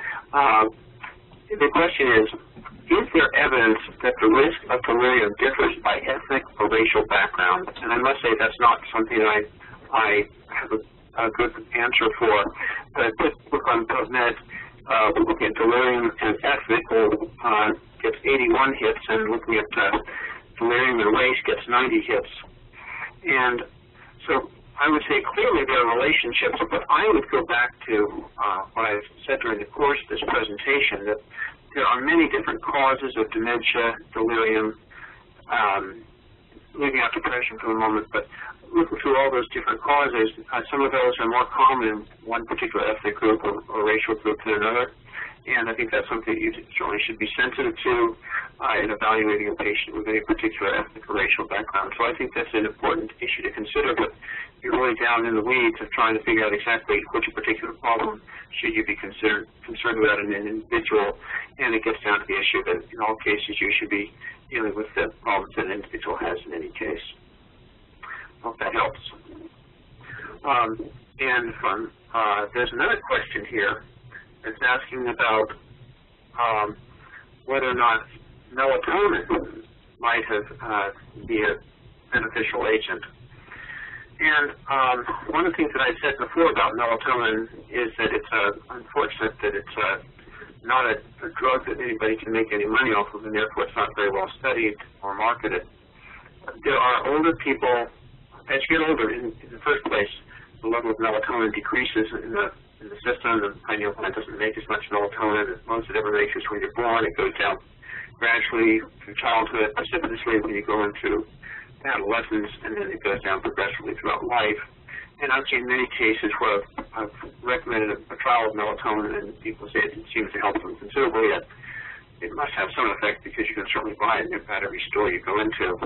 The question is there evidence that the risk of delirium differs by ethnic or racial background? And I must say that's not something I have a good answer for. But I put look on PubMed, looking at delirium and ethnic gets 81 hits, and looking at delirium and race gets 90 hits. And so I would say clearly there are relationships, but I would go back to what I said during the course of this presentation, that there are many different causes of dementia, delirium, leaving out depression for a moment, but looking through all those different causes, some of those are more common in one particular ethnic group or racial group than another. And I think that's something you certainly should be sensitive to in evaluating a patient with any particular ethnic or racial background. So I think that's an important issue to consider, but you're really down in the weeds of trying to figure out exactly which particular problem should you be concerned about in an individual, and it gets down to the issue that in all cases you should be dealing with the problems that an individual has in any case. I hope that helps. There's another question here. It's asking about whether or not melatonin might be a beneficial agent. And one of the things that I said before about melatonin is that it's unfortunate that it's not a drug that anybody can make any money off of, and therefore it's not very well studied or marketed. There are older people, as you get older, in the first place, the level of melatonin decreases in the system. The pineal gland doesn't make as much melatonin as most it ever makes is when you're born. It goes down gradually through childhood, precipitously when you go into adolescence, and then it goes down progressively throughout life. And I've seen many cases where I've recommended a trial of melatonin, and people say it seems to help them considerably. It must have some effect because you can certainly buy it in about every store you go into.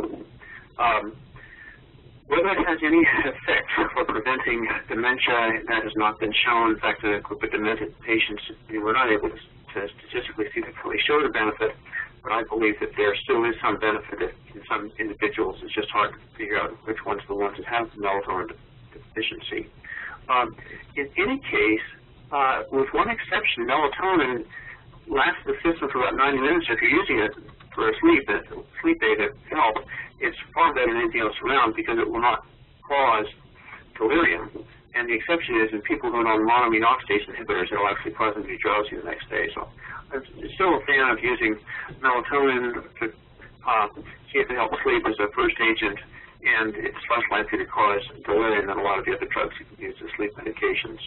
Whether it has any effect for preventing dementia, that has not been shown. In fact, in a group of demented patients, we were not able to statistically significantly show the benefit, but I believe that there still is some benefit in some individuals. It's just hard to figure out which ones are the ones that have melatonin deficiency. In any case, with one exception, melatonin lasts the system for about 90 minutes if you're using it for a sleep aid to help. It's far better than anything else around because it will not cause delirium. And the exception is in people who are on monoamine oxidase inhibitors, it will actually cause them to be drowsy the next day. So I'm still a fan of using melatonin to see if it helps sleep as a first agent, and it's less likely to cause delirium than a lot of the other drugs you can use as sleep medications.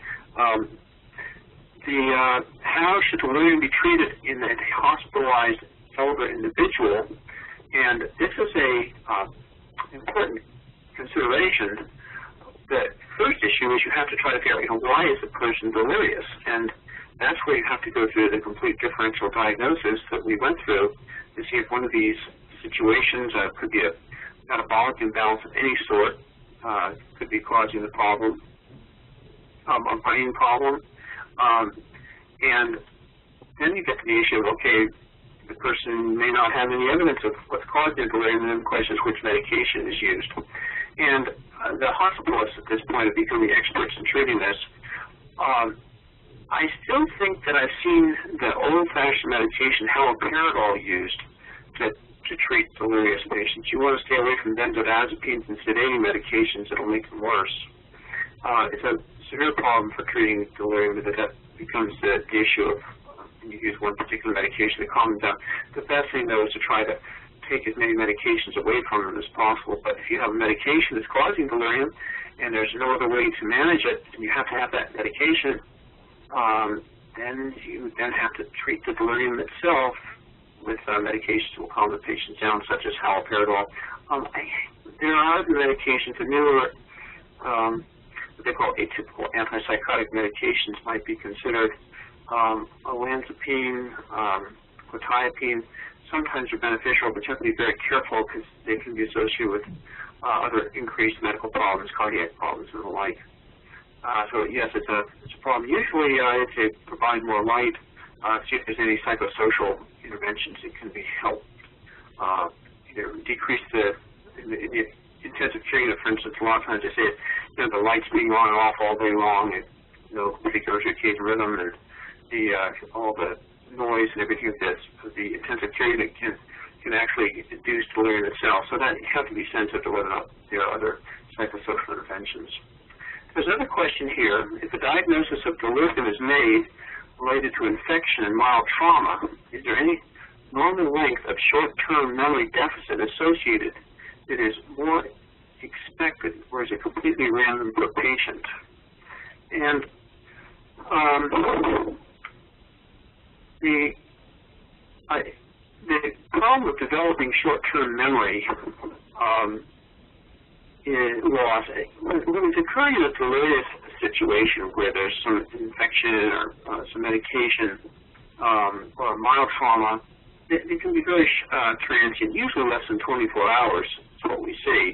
How should delirium be treated in a hospitalized elder individual? And this is a important consideration. The first issue is you have to try to figure out, why is the person delirious? And that's where you have to go through the complete differential diagnosis that we went through to see if one of these situations could be a metabolic imbalance of any sort, could be causing the problem, a brain problem. And then you get to the issue of, okay, the person may not have any evidence of what's caused their delirium, and then the question is which medication is used. And the hospitalists at this point have become the experts in treating this. I still think that I've seen the old-fashioned medication, haloperidol, used to treat delirious patients. You want to stay away from benzodiazepines and sedating medications that will make them worse. It's a severe problem for treating delirium that becomes the issue of when you use one particular medication to calm them down. The best thing, though, is to try to take as many medications away from them as possible. But if you have a medication that's causing delirium and there's no other way to manage it, and you have to have that medication, then you then have to treat the delirium itself with medications that will calm the patient down, such as haloperidol. There are other medications, the newer, what they call atypical antipsychotic medications might be considered. Olanzapine, quetiapine, sometimes are beneficial, but you have to be very careful because they can be associated with other increased medical problems, cardiac problems, and the like. So yes, it's a problem. Usually, I'd say provide more light, see if there's any psychosocial interventions that can be helped. Either decrease the intensive care unit, for instance. A lot of times they say, the lights being on and off all day long, and no particular circadian rhythm, and all the noise and everything like this. The intensive care unit can actually induce delirium itself. So that you have to be sensitive to whether or not there are other psychosocial interventions. There's another question here. If a diagnosis of delirium is made related to infection and mild trauma, is there any normal length of short-term memory deficit associated that is more expected, or is it completely random per patient? And the problem with developing short-term memory loss, when it's occurring in a delirious situation where there's some infection or some medication or mild trauma, it can be very transient, usually less than 24 hours is what we see.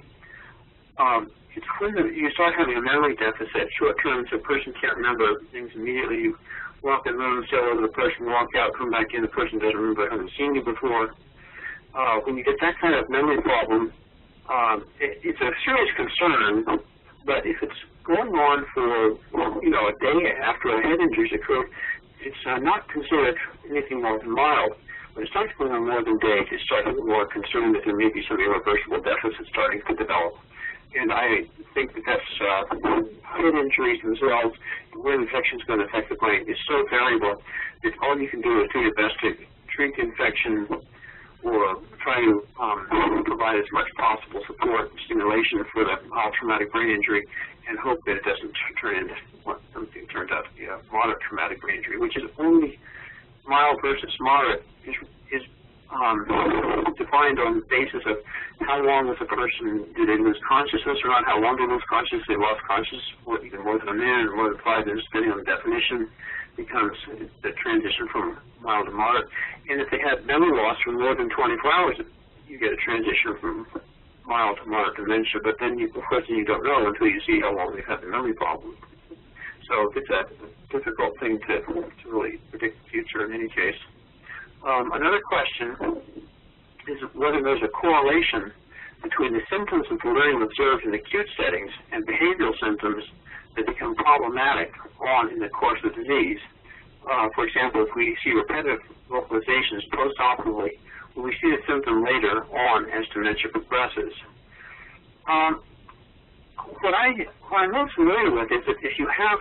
It's when you start having a memory deficit, short-term, so a person can't remember things immediately. You walk in the room, say hello to the person, walk out, come back in, the person doesn't remember, hasn't seen you before. When you get that kind of memory problem, it's a serious concern, but if it's going on for, a day after a head injury's occurred, it's not considered anything more than mild. When it starts going on more than days, it starts to be more concerned that there may be some irreversible deficit starting to develop. And I think that that's head injuries themselves, where the infection is going to affect the brain, is so variable that all you can do is do your best to treat the infection or try to provide as much possible support and stimulation for the mild traumatic brain injury and hope that it doesn't turn into what something turned out to be a moderate traumatic brain injury, which is only mild versus moderate is defined on the basis of how long was the person, did they lose consciousness or not, how long did they lose consciousness, they lost consciousness for even more than a minute or more than 5 minutes, depending on the definition, becomes the transition from mild to moderate. And if they had memory loss for more than 24 hours, you get a transition from mild to moderate dementia, but then of course you don't know until you see how long they've had the memory problem. So it's a difficult thing to really predict the future in any case. Another question is whether there's a correlation between the symptoms of delirium observed in acute settings and behavioral symptoms that become problematic on in the course of the disease. For example, if we see repetitive vocalizations post-operatively, will we see the symptom later on as dementia progresses? What I'm most familiar with is that if you have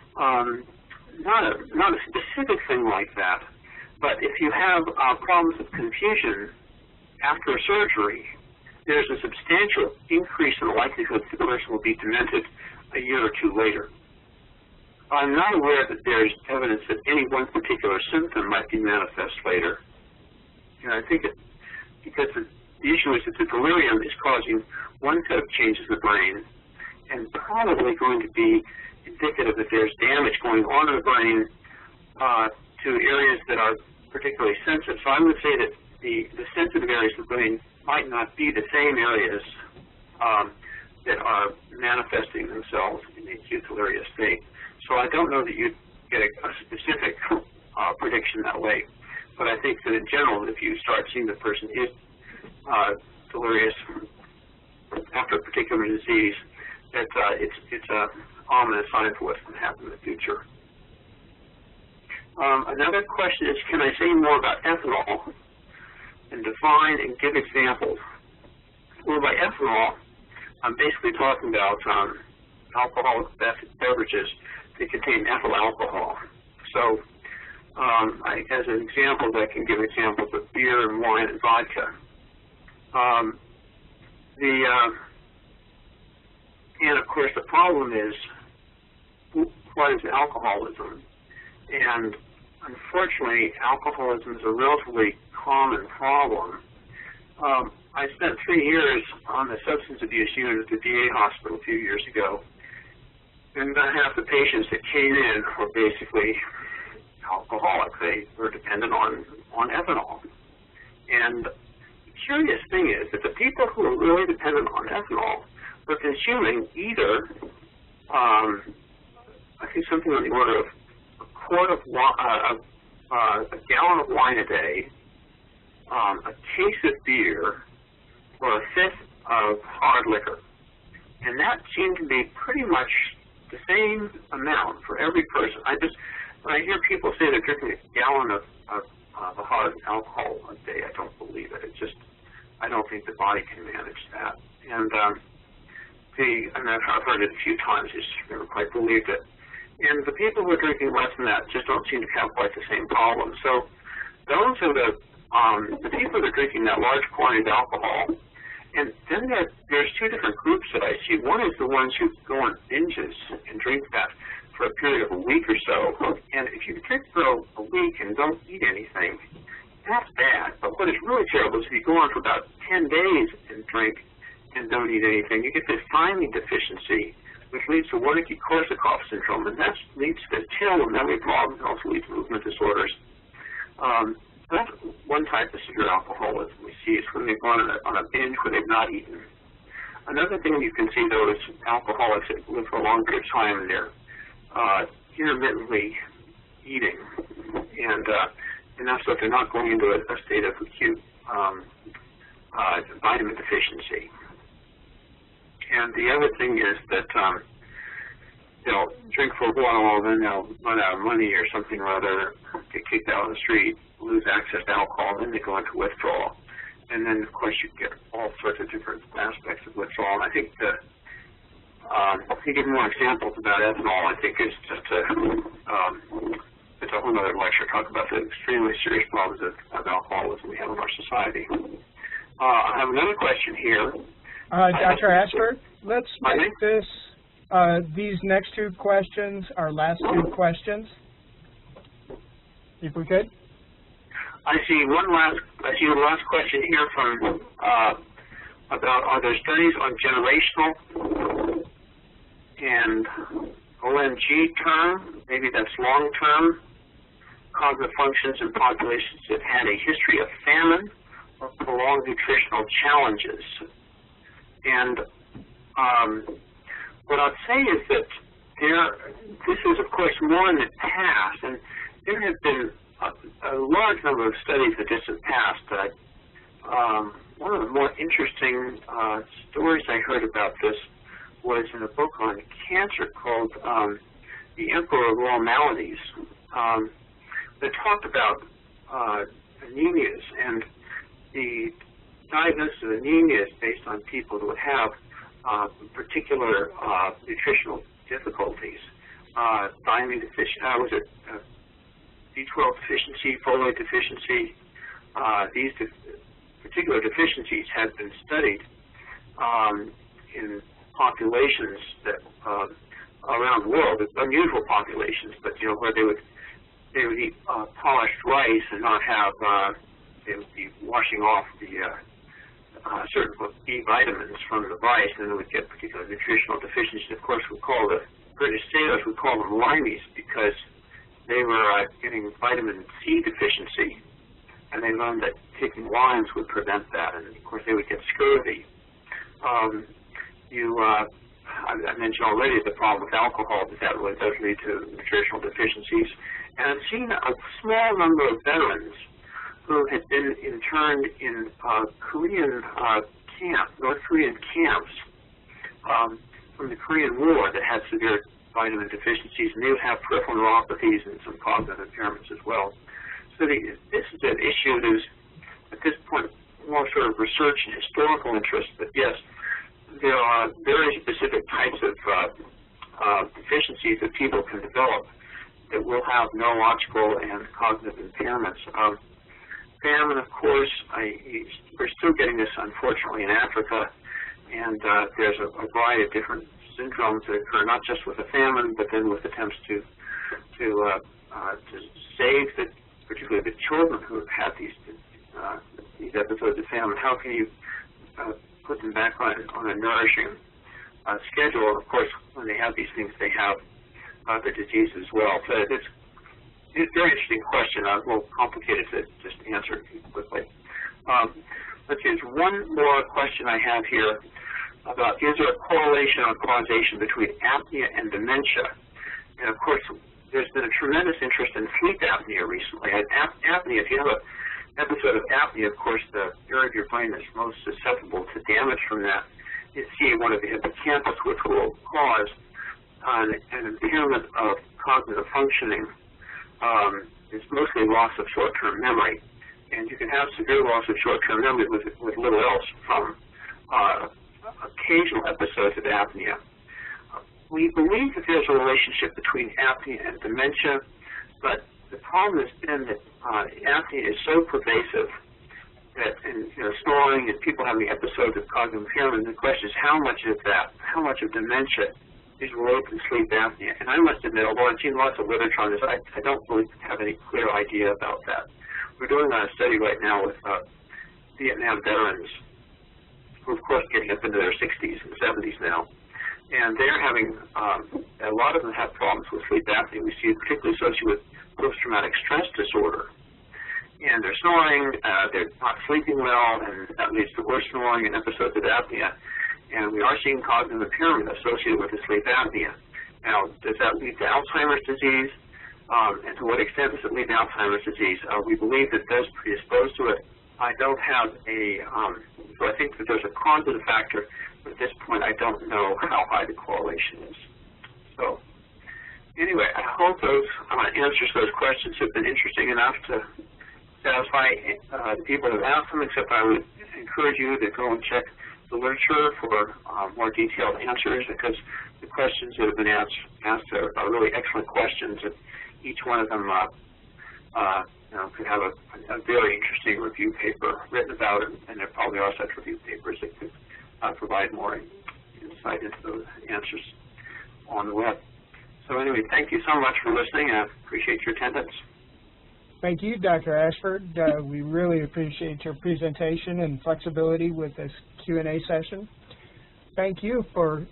not a specific thing like that, but if you have problems of confusion after a surgery, there's a substantial increase in the likelihood that the person will be demented a year or two later. I'm not aware that there's evidence that any one particular symptom might be manifest later. And I think that because the issue is that the delirium is causing one set of changes in the brain and probably going to be indicative that there's damage going on in the brain to areas that are particularly sensitive. So I would say that the sensitive areas of the brain might not be the same areas that are manifesting themselves in the acute delirious state. So I don't know that you'd get a specific prediction that way. But I think that in general, if you start seeing the person is delirious after a particular disease, that it's a ominous sign for what's going to happen in the future. Another question is, can I say more about ethanol and define and give examples? Well, by ethanol, I'm basically talking about alcoholic beverages that contain ethyl alcohol. So, as an example, I can give examples of beer and wine and vodka. And of course, the problem is, what is alcoholism? And unfortunately, alcoholism is a relatively common problem. I spent 3 years on the substance abuse unit at the VA hospital a few years ago, and about half the patients that came in were basically alcoholic. They were dependent on ethanol. And the curious thing is that the people who are really dependent on ethanol were consuming either, I think something on the order of a gallon of wine a day, a case of beer, or a fifth of hard liquor. And that seemed to be pretty much the same amount for every person. When I hear people say they're drinking a gallon of hard alcohol a day, I don't believe it. I don't think the body can manage that. And I've heard it a few times, just never quite believed it. And the people who are drinking less than that just don't seem to have quite the same problem. So those are the people that are drinking that large quantity of alcohol. And then there's two different groups that I see. One is the ones who go on binges and drink that for a period of a week or so. And if you drink for a week and don't eat anything, that's bad. But what is really terrible is if you go on for about 10 days and drink and don't eat anything, you get this thiamine deficiency, which leads to Wernicke-Korsakoff syndrome, and that leads to terrible memory problems and also leads to movement disorders. That's one type of severe alcoholism we see. Is when they've gone on a binge where they've not eaten. Another thing you can see, though, is alcoholics that live for a long period of time and they're intermittently eating, and that's what they're not going into a state of acute vitamin deficiency. And the other thing is that they'll drink for a while, then they'll run out of money or something or other, get kicked out on the street, lose access to alcohol, then they go into withdrawal. And then, of course, you get all sorts of different aspects of withdrawal. And I think to give more examples about ethanol, I think is just it's a whole other lecture. Talk about the extremely serious problems of alcoholism we have in our society. I have another question here. Dr. Ashford, let's make this, these next two questions our last two questions, if we could. I see the last question here from about, are there studies on generational and OMG term, maybe that's long-term, cognitive functions in populations that had a history of famine or prolonged nutritional challenges? And what I'd say is that this is, of course, more in the past, and there have been a large number of studies in the distant past. One of the more interesting stories I heard about this was in a book on cancer called The Emperor of All Maladies. That talked about anemias, and the diagnosis of anemia is based on people who have particular nutritional difficulties. Thiamine deficiency, B12 deficiency, folate deficiency. These particular deficiencies have been studied in populations that around the world, unusual populations, but where they would eat polished rice and not have they would be washing off the certain B vitamins from the rice, and they would get particular nutritional deficiencies. Of course, the British sailors would call them limeys because they were getting vitamin C deficiency, and they learned that taking limes would prevent that, and of course they would get scurvy. I mentioned already the problem with alcohol, that really does lead to nutritional deficiencies. And I've seen a small number of veterans who had been interned in Korean North Korean camps from the Korean War that had severe vitamin deficiencies, and they would have peripheral neuropathies and some cognitive impairments as well. So this is an issue that is, at this point, more sort of research and historical interest, but yes, there are very specific types of deficiencies that people can develop that will have neurological and cognitive impairments. Famine, of course, we're still getting this, unfortunately, in Africa, and there's a variety of different syndromes that occur, not just with the famine, but then with attempts to save particularly the children who have had these episodes of famine. How can you put them back on a nourishing schedule? Of course, when they have these things, they have the disease as well. So it's a very interesting question, a little complicated to just answer quickly. Let's see, there's one more question I have here about, is there a correlation or causation between apnea and dementia? And of course, there's been a tremendous interest in sleep apnea recently. And apnea, if you have an episode of apnea, of course, the area of your brain that's most susceptible to damage from that is C1 of the hippocampus, which will cause an impairment of cognitive functioning. It's mostly loss of short-term memory. And you can have severe loss of short-term memory with little else from occasional episodes of apnea. We believe that there's a relationship between apnea and dementia, but the problem has been that apnea is so pervasive that, snoring and people having episodes of cognitive impairment, the question is how much of dementia is related to sleep apnea. And I must admit, although I've seen lots of literature on this, I don't really have any clear idea about that. We're doing a study right now with Vietnam veterans who, of course, getting up into their 60s and 70s now. And they're having, a lot of them have problems with sleep apnea. We see it particularly associated with post-traumatic stress disorder. And they're snoring, they're not sleeping well, and that leads to worse snoring and episodes of apnea. And we are seeing cognitive impairment associated with the sleep apnea. Now, does that lead to Alzheimer's disease? And to what extent does it lead to Alzheimer's disease? We believe that does predispose to it. I don't have so I think that there's a causative factor, but at this point I don't know how high the correlation is. So anyway, I hope those answers to those questions have been interesting enough to satisfy the people who have asked them, except I would encourage you to go and check the literature for more detailed answers, because the questions that have been asked are really excellent questions, and each one of them could have a very interesting review paper written about it, and there probably are such review papers that could provide more insight into those answers on the web. So anyway, thank you so much for listening. I appreciate your attendance. Thank you, Dr. Ashford. We really appreciate your presentation and flexibility with this Q&A session. Thank you for,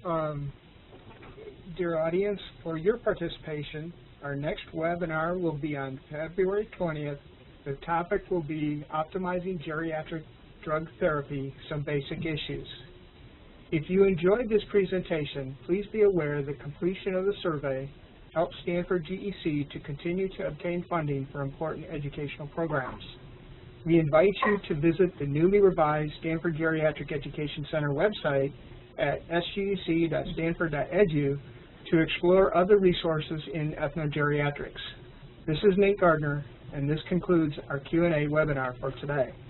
dear audience, for your participation. Our next webinar will be on February 20th. The topic will be Optimizing Geriatric Drug Therapy, Some Basic Issues. If you enjoyed this presentation, please be aware the completion of the survey helps Stanford GEC to continue to obtain funding for important educational programs. We invite you to visit the newly revised Stanford Geriatric Education Center website at sgec.stanford.edu to explore other resources in ethnogeriatrics. This is Nate Gardner, and this concludes our Q&A webinar for today.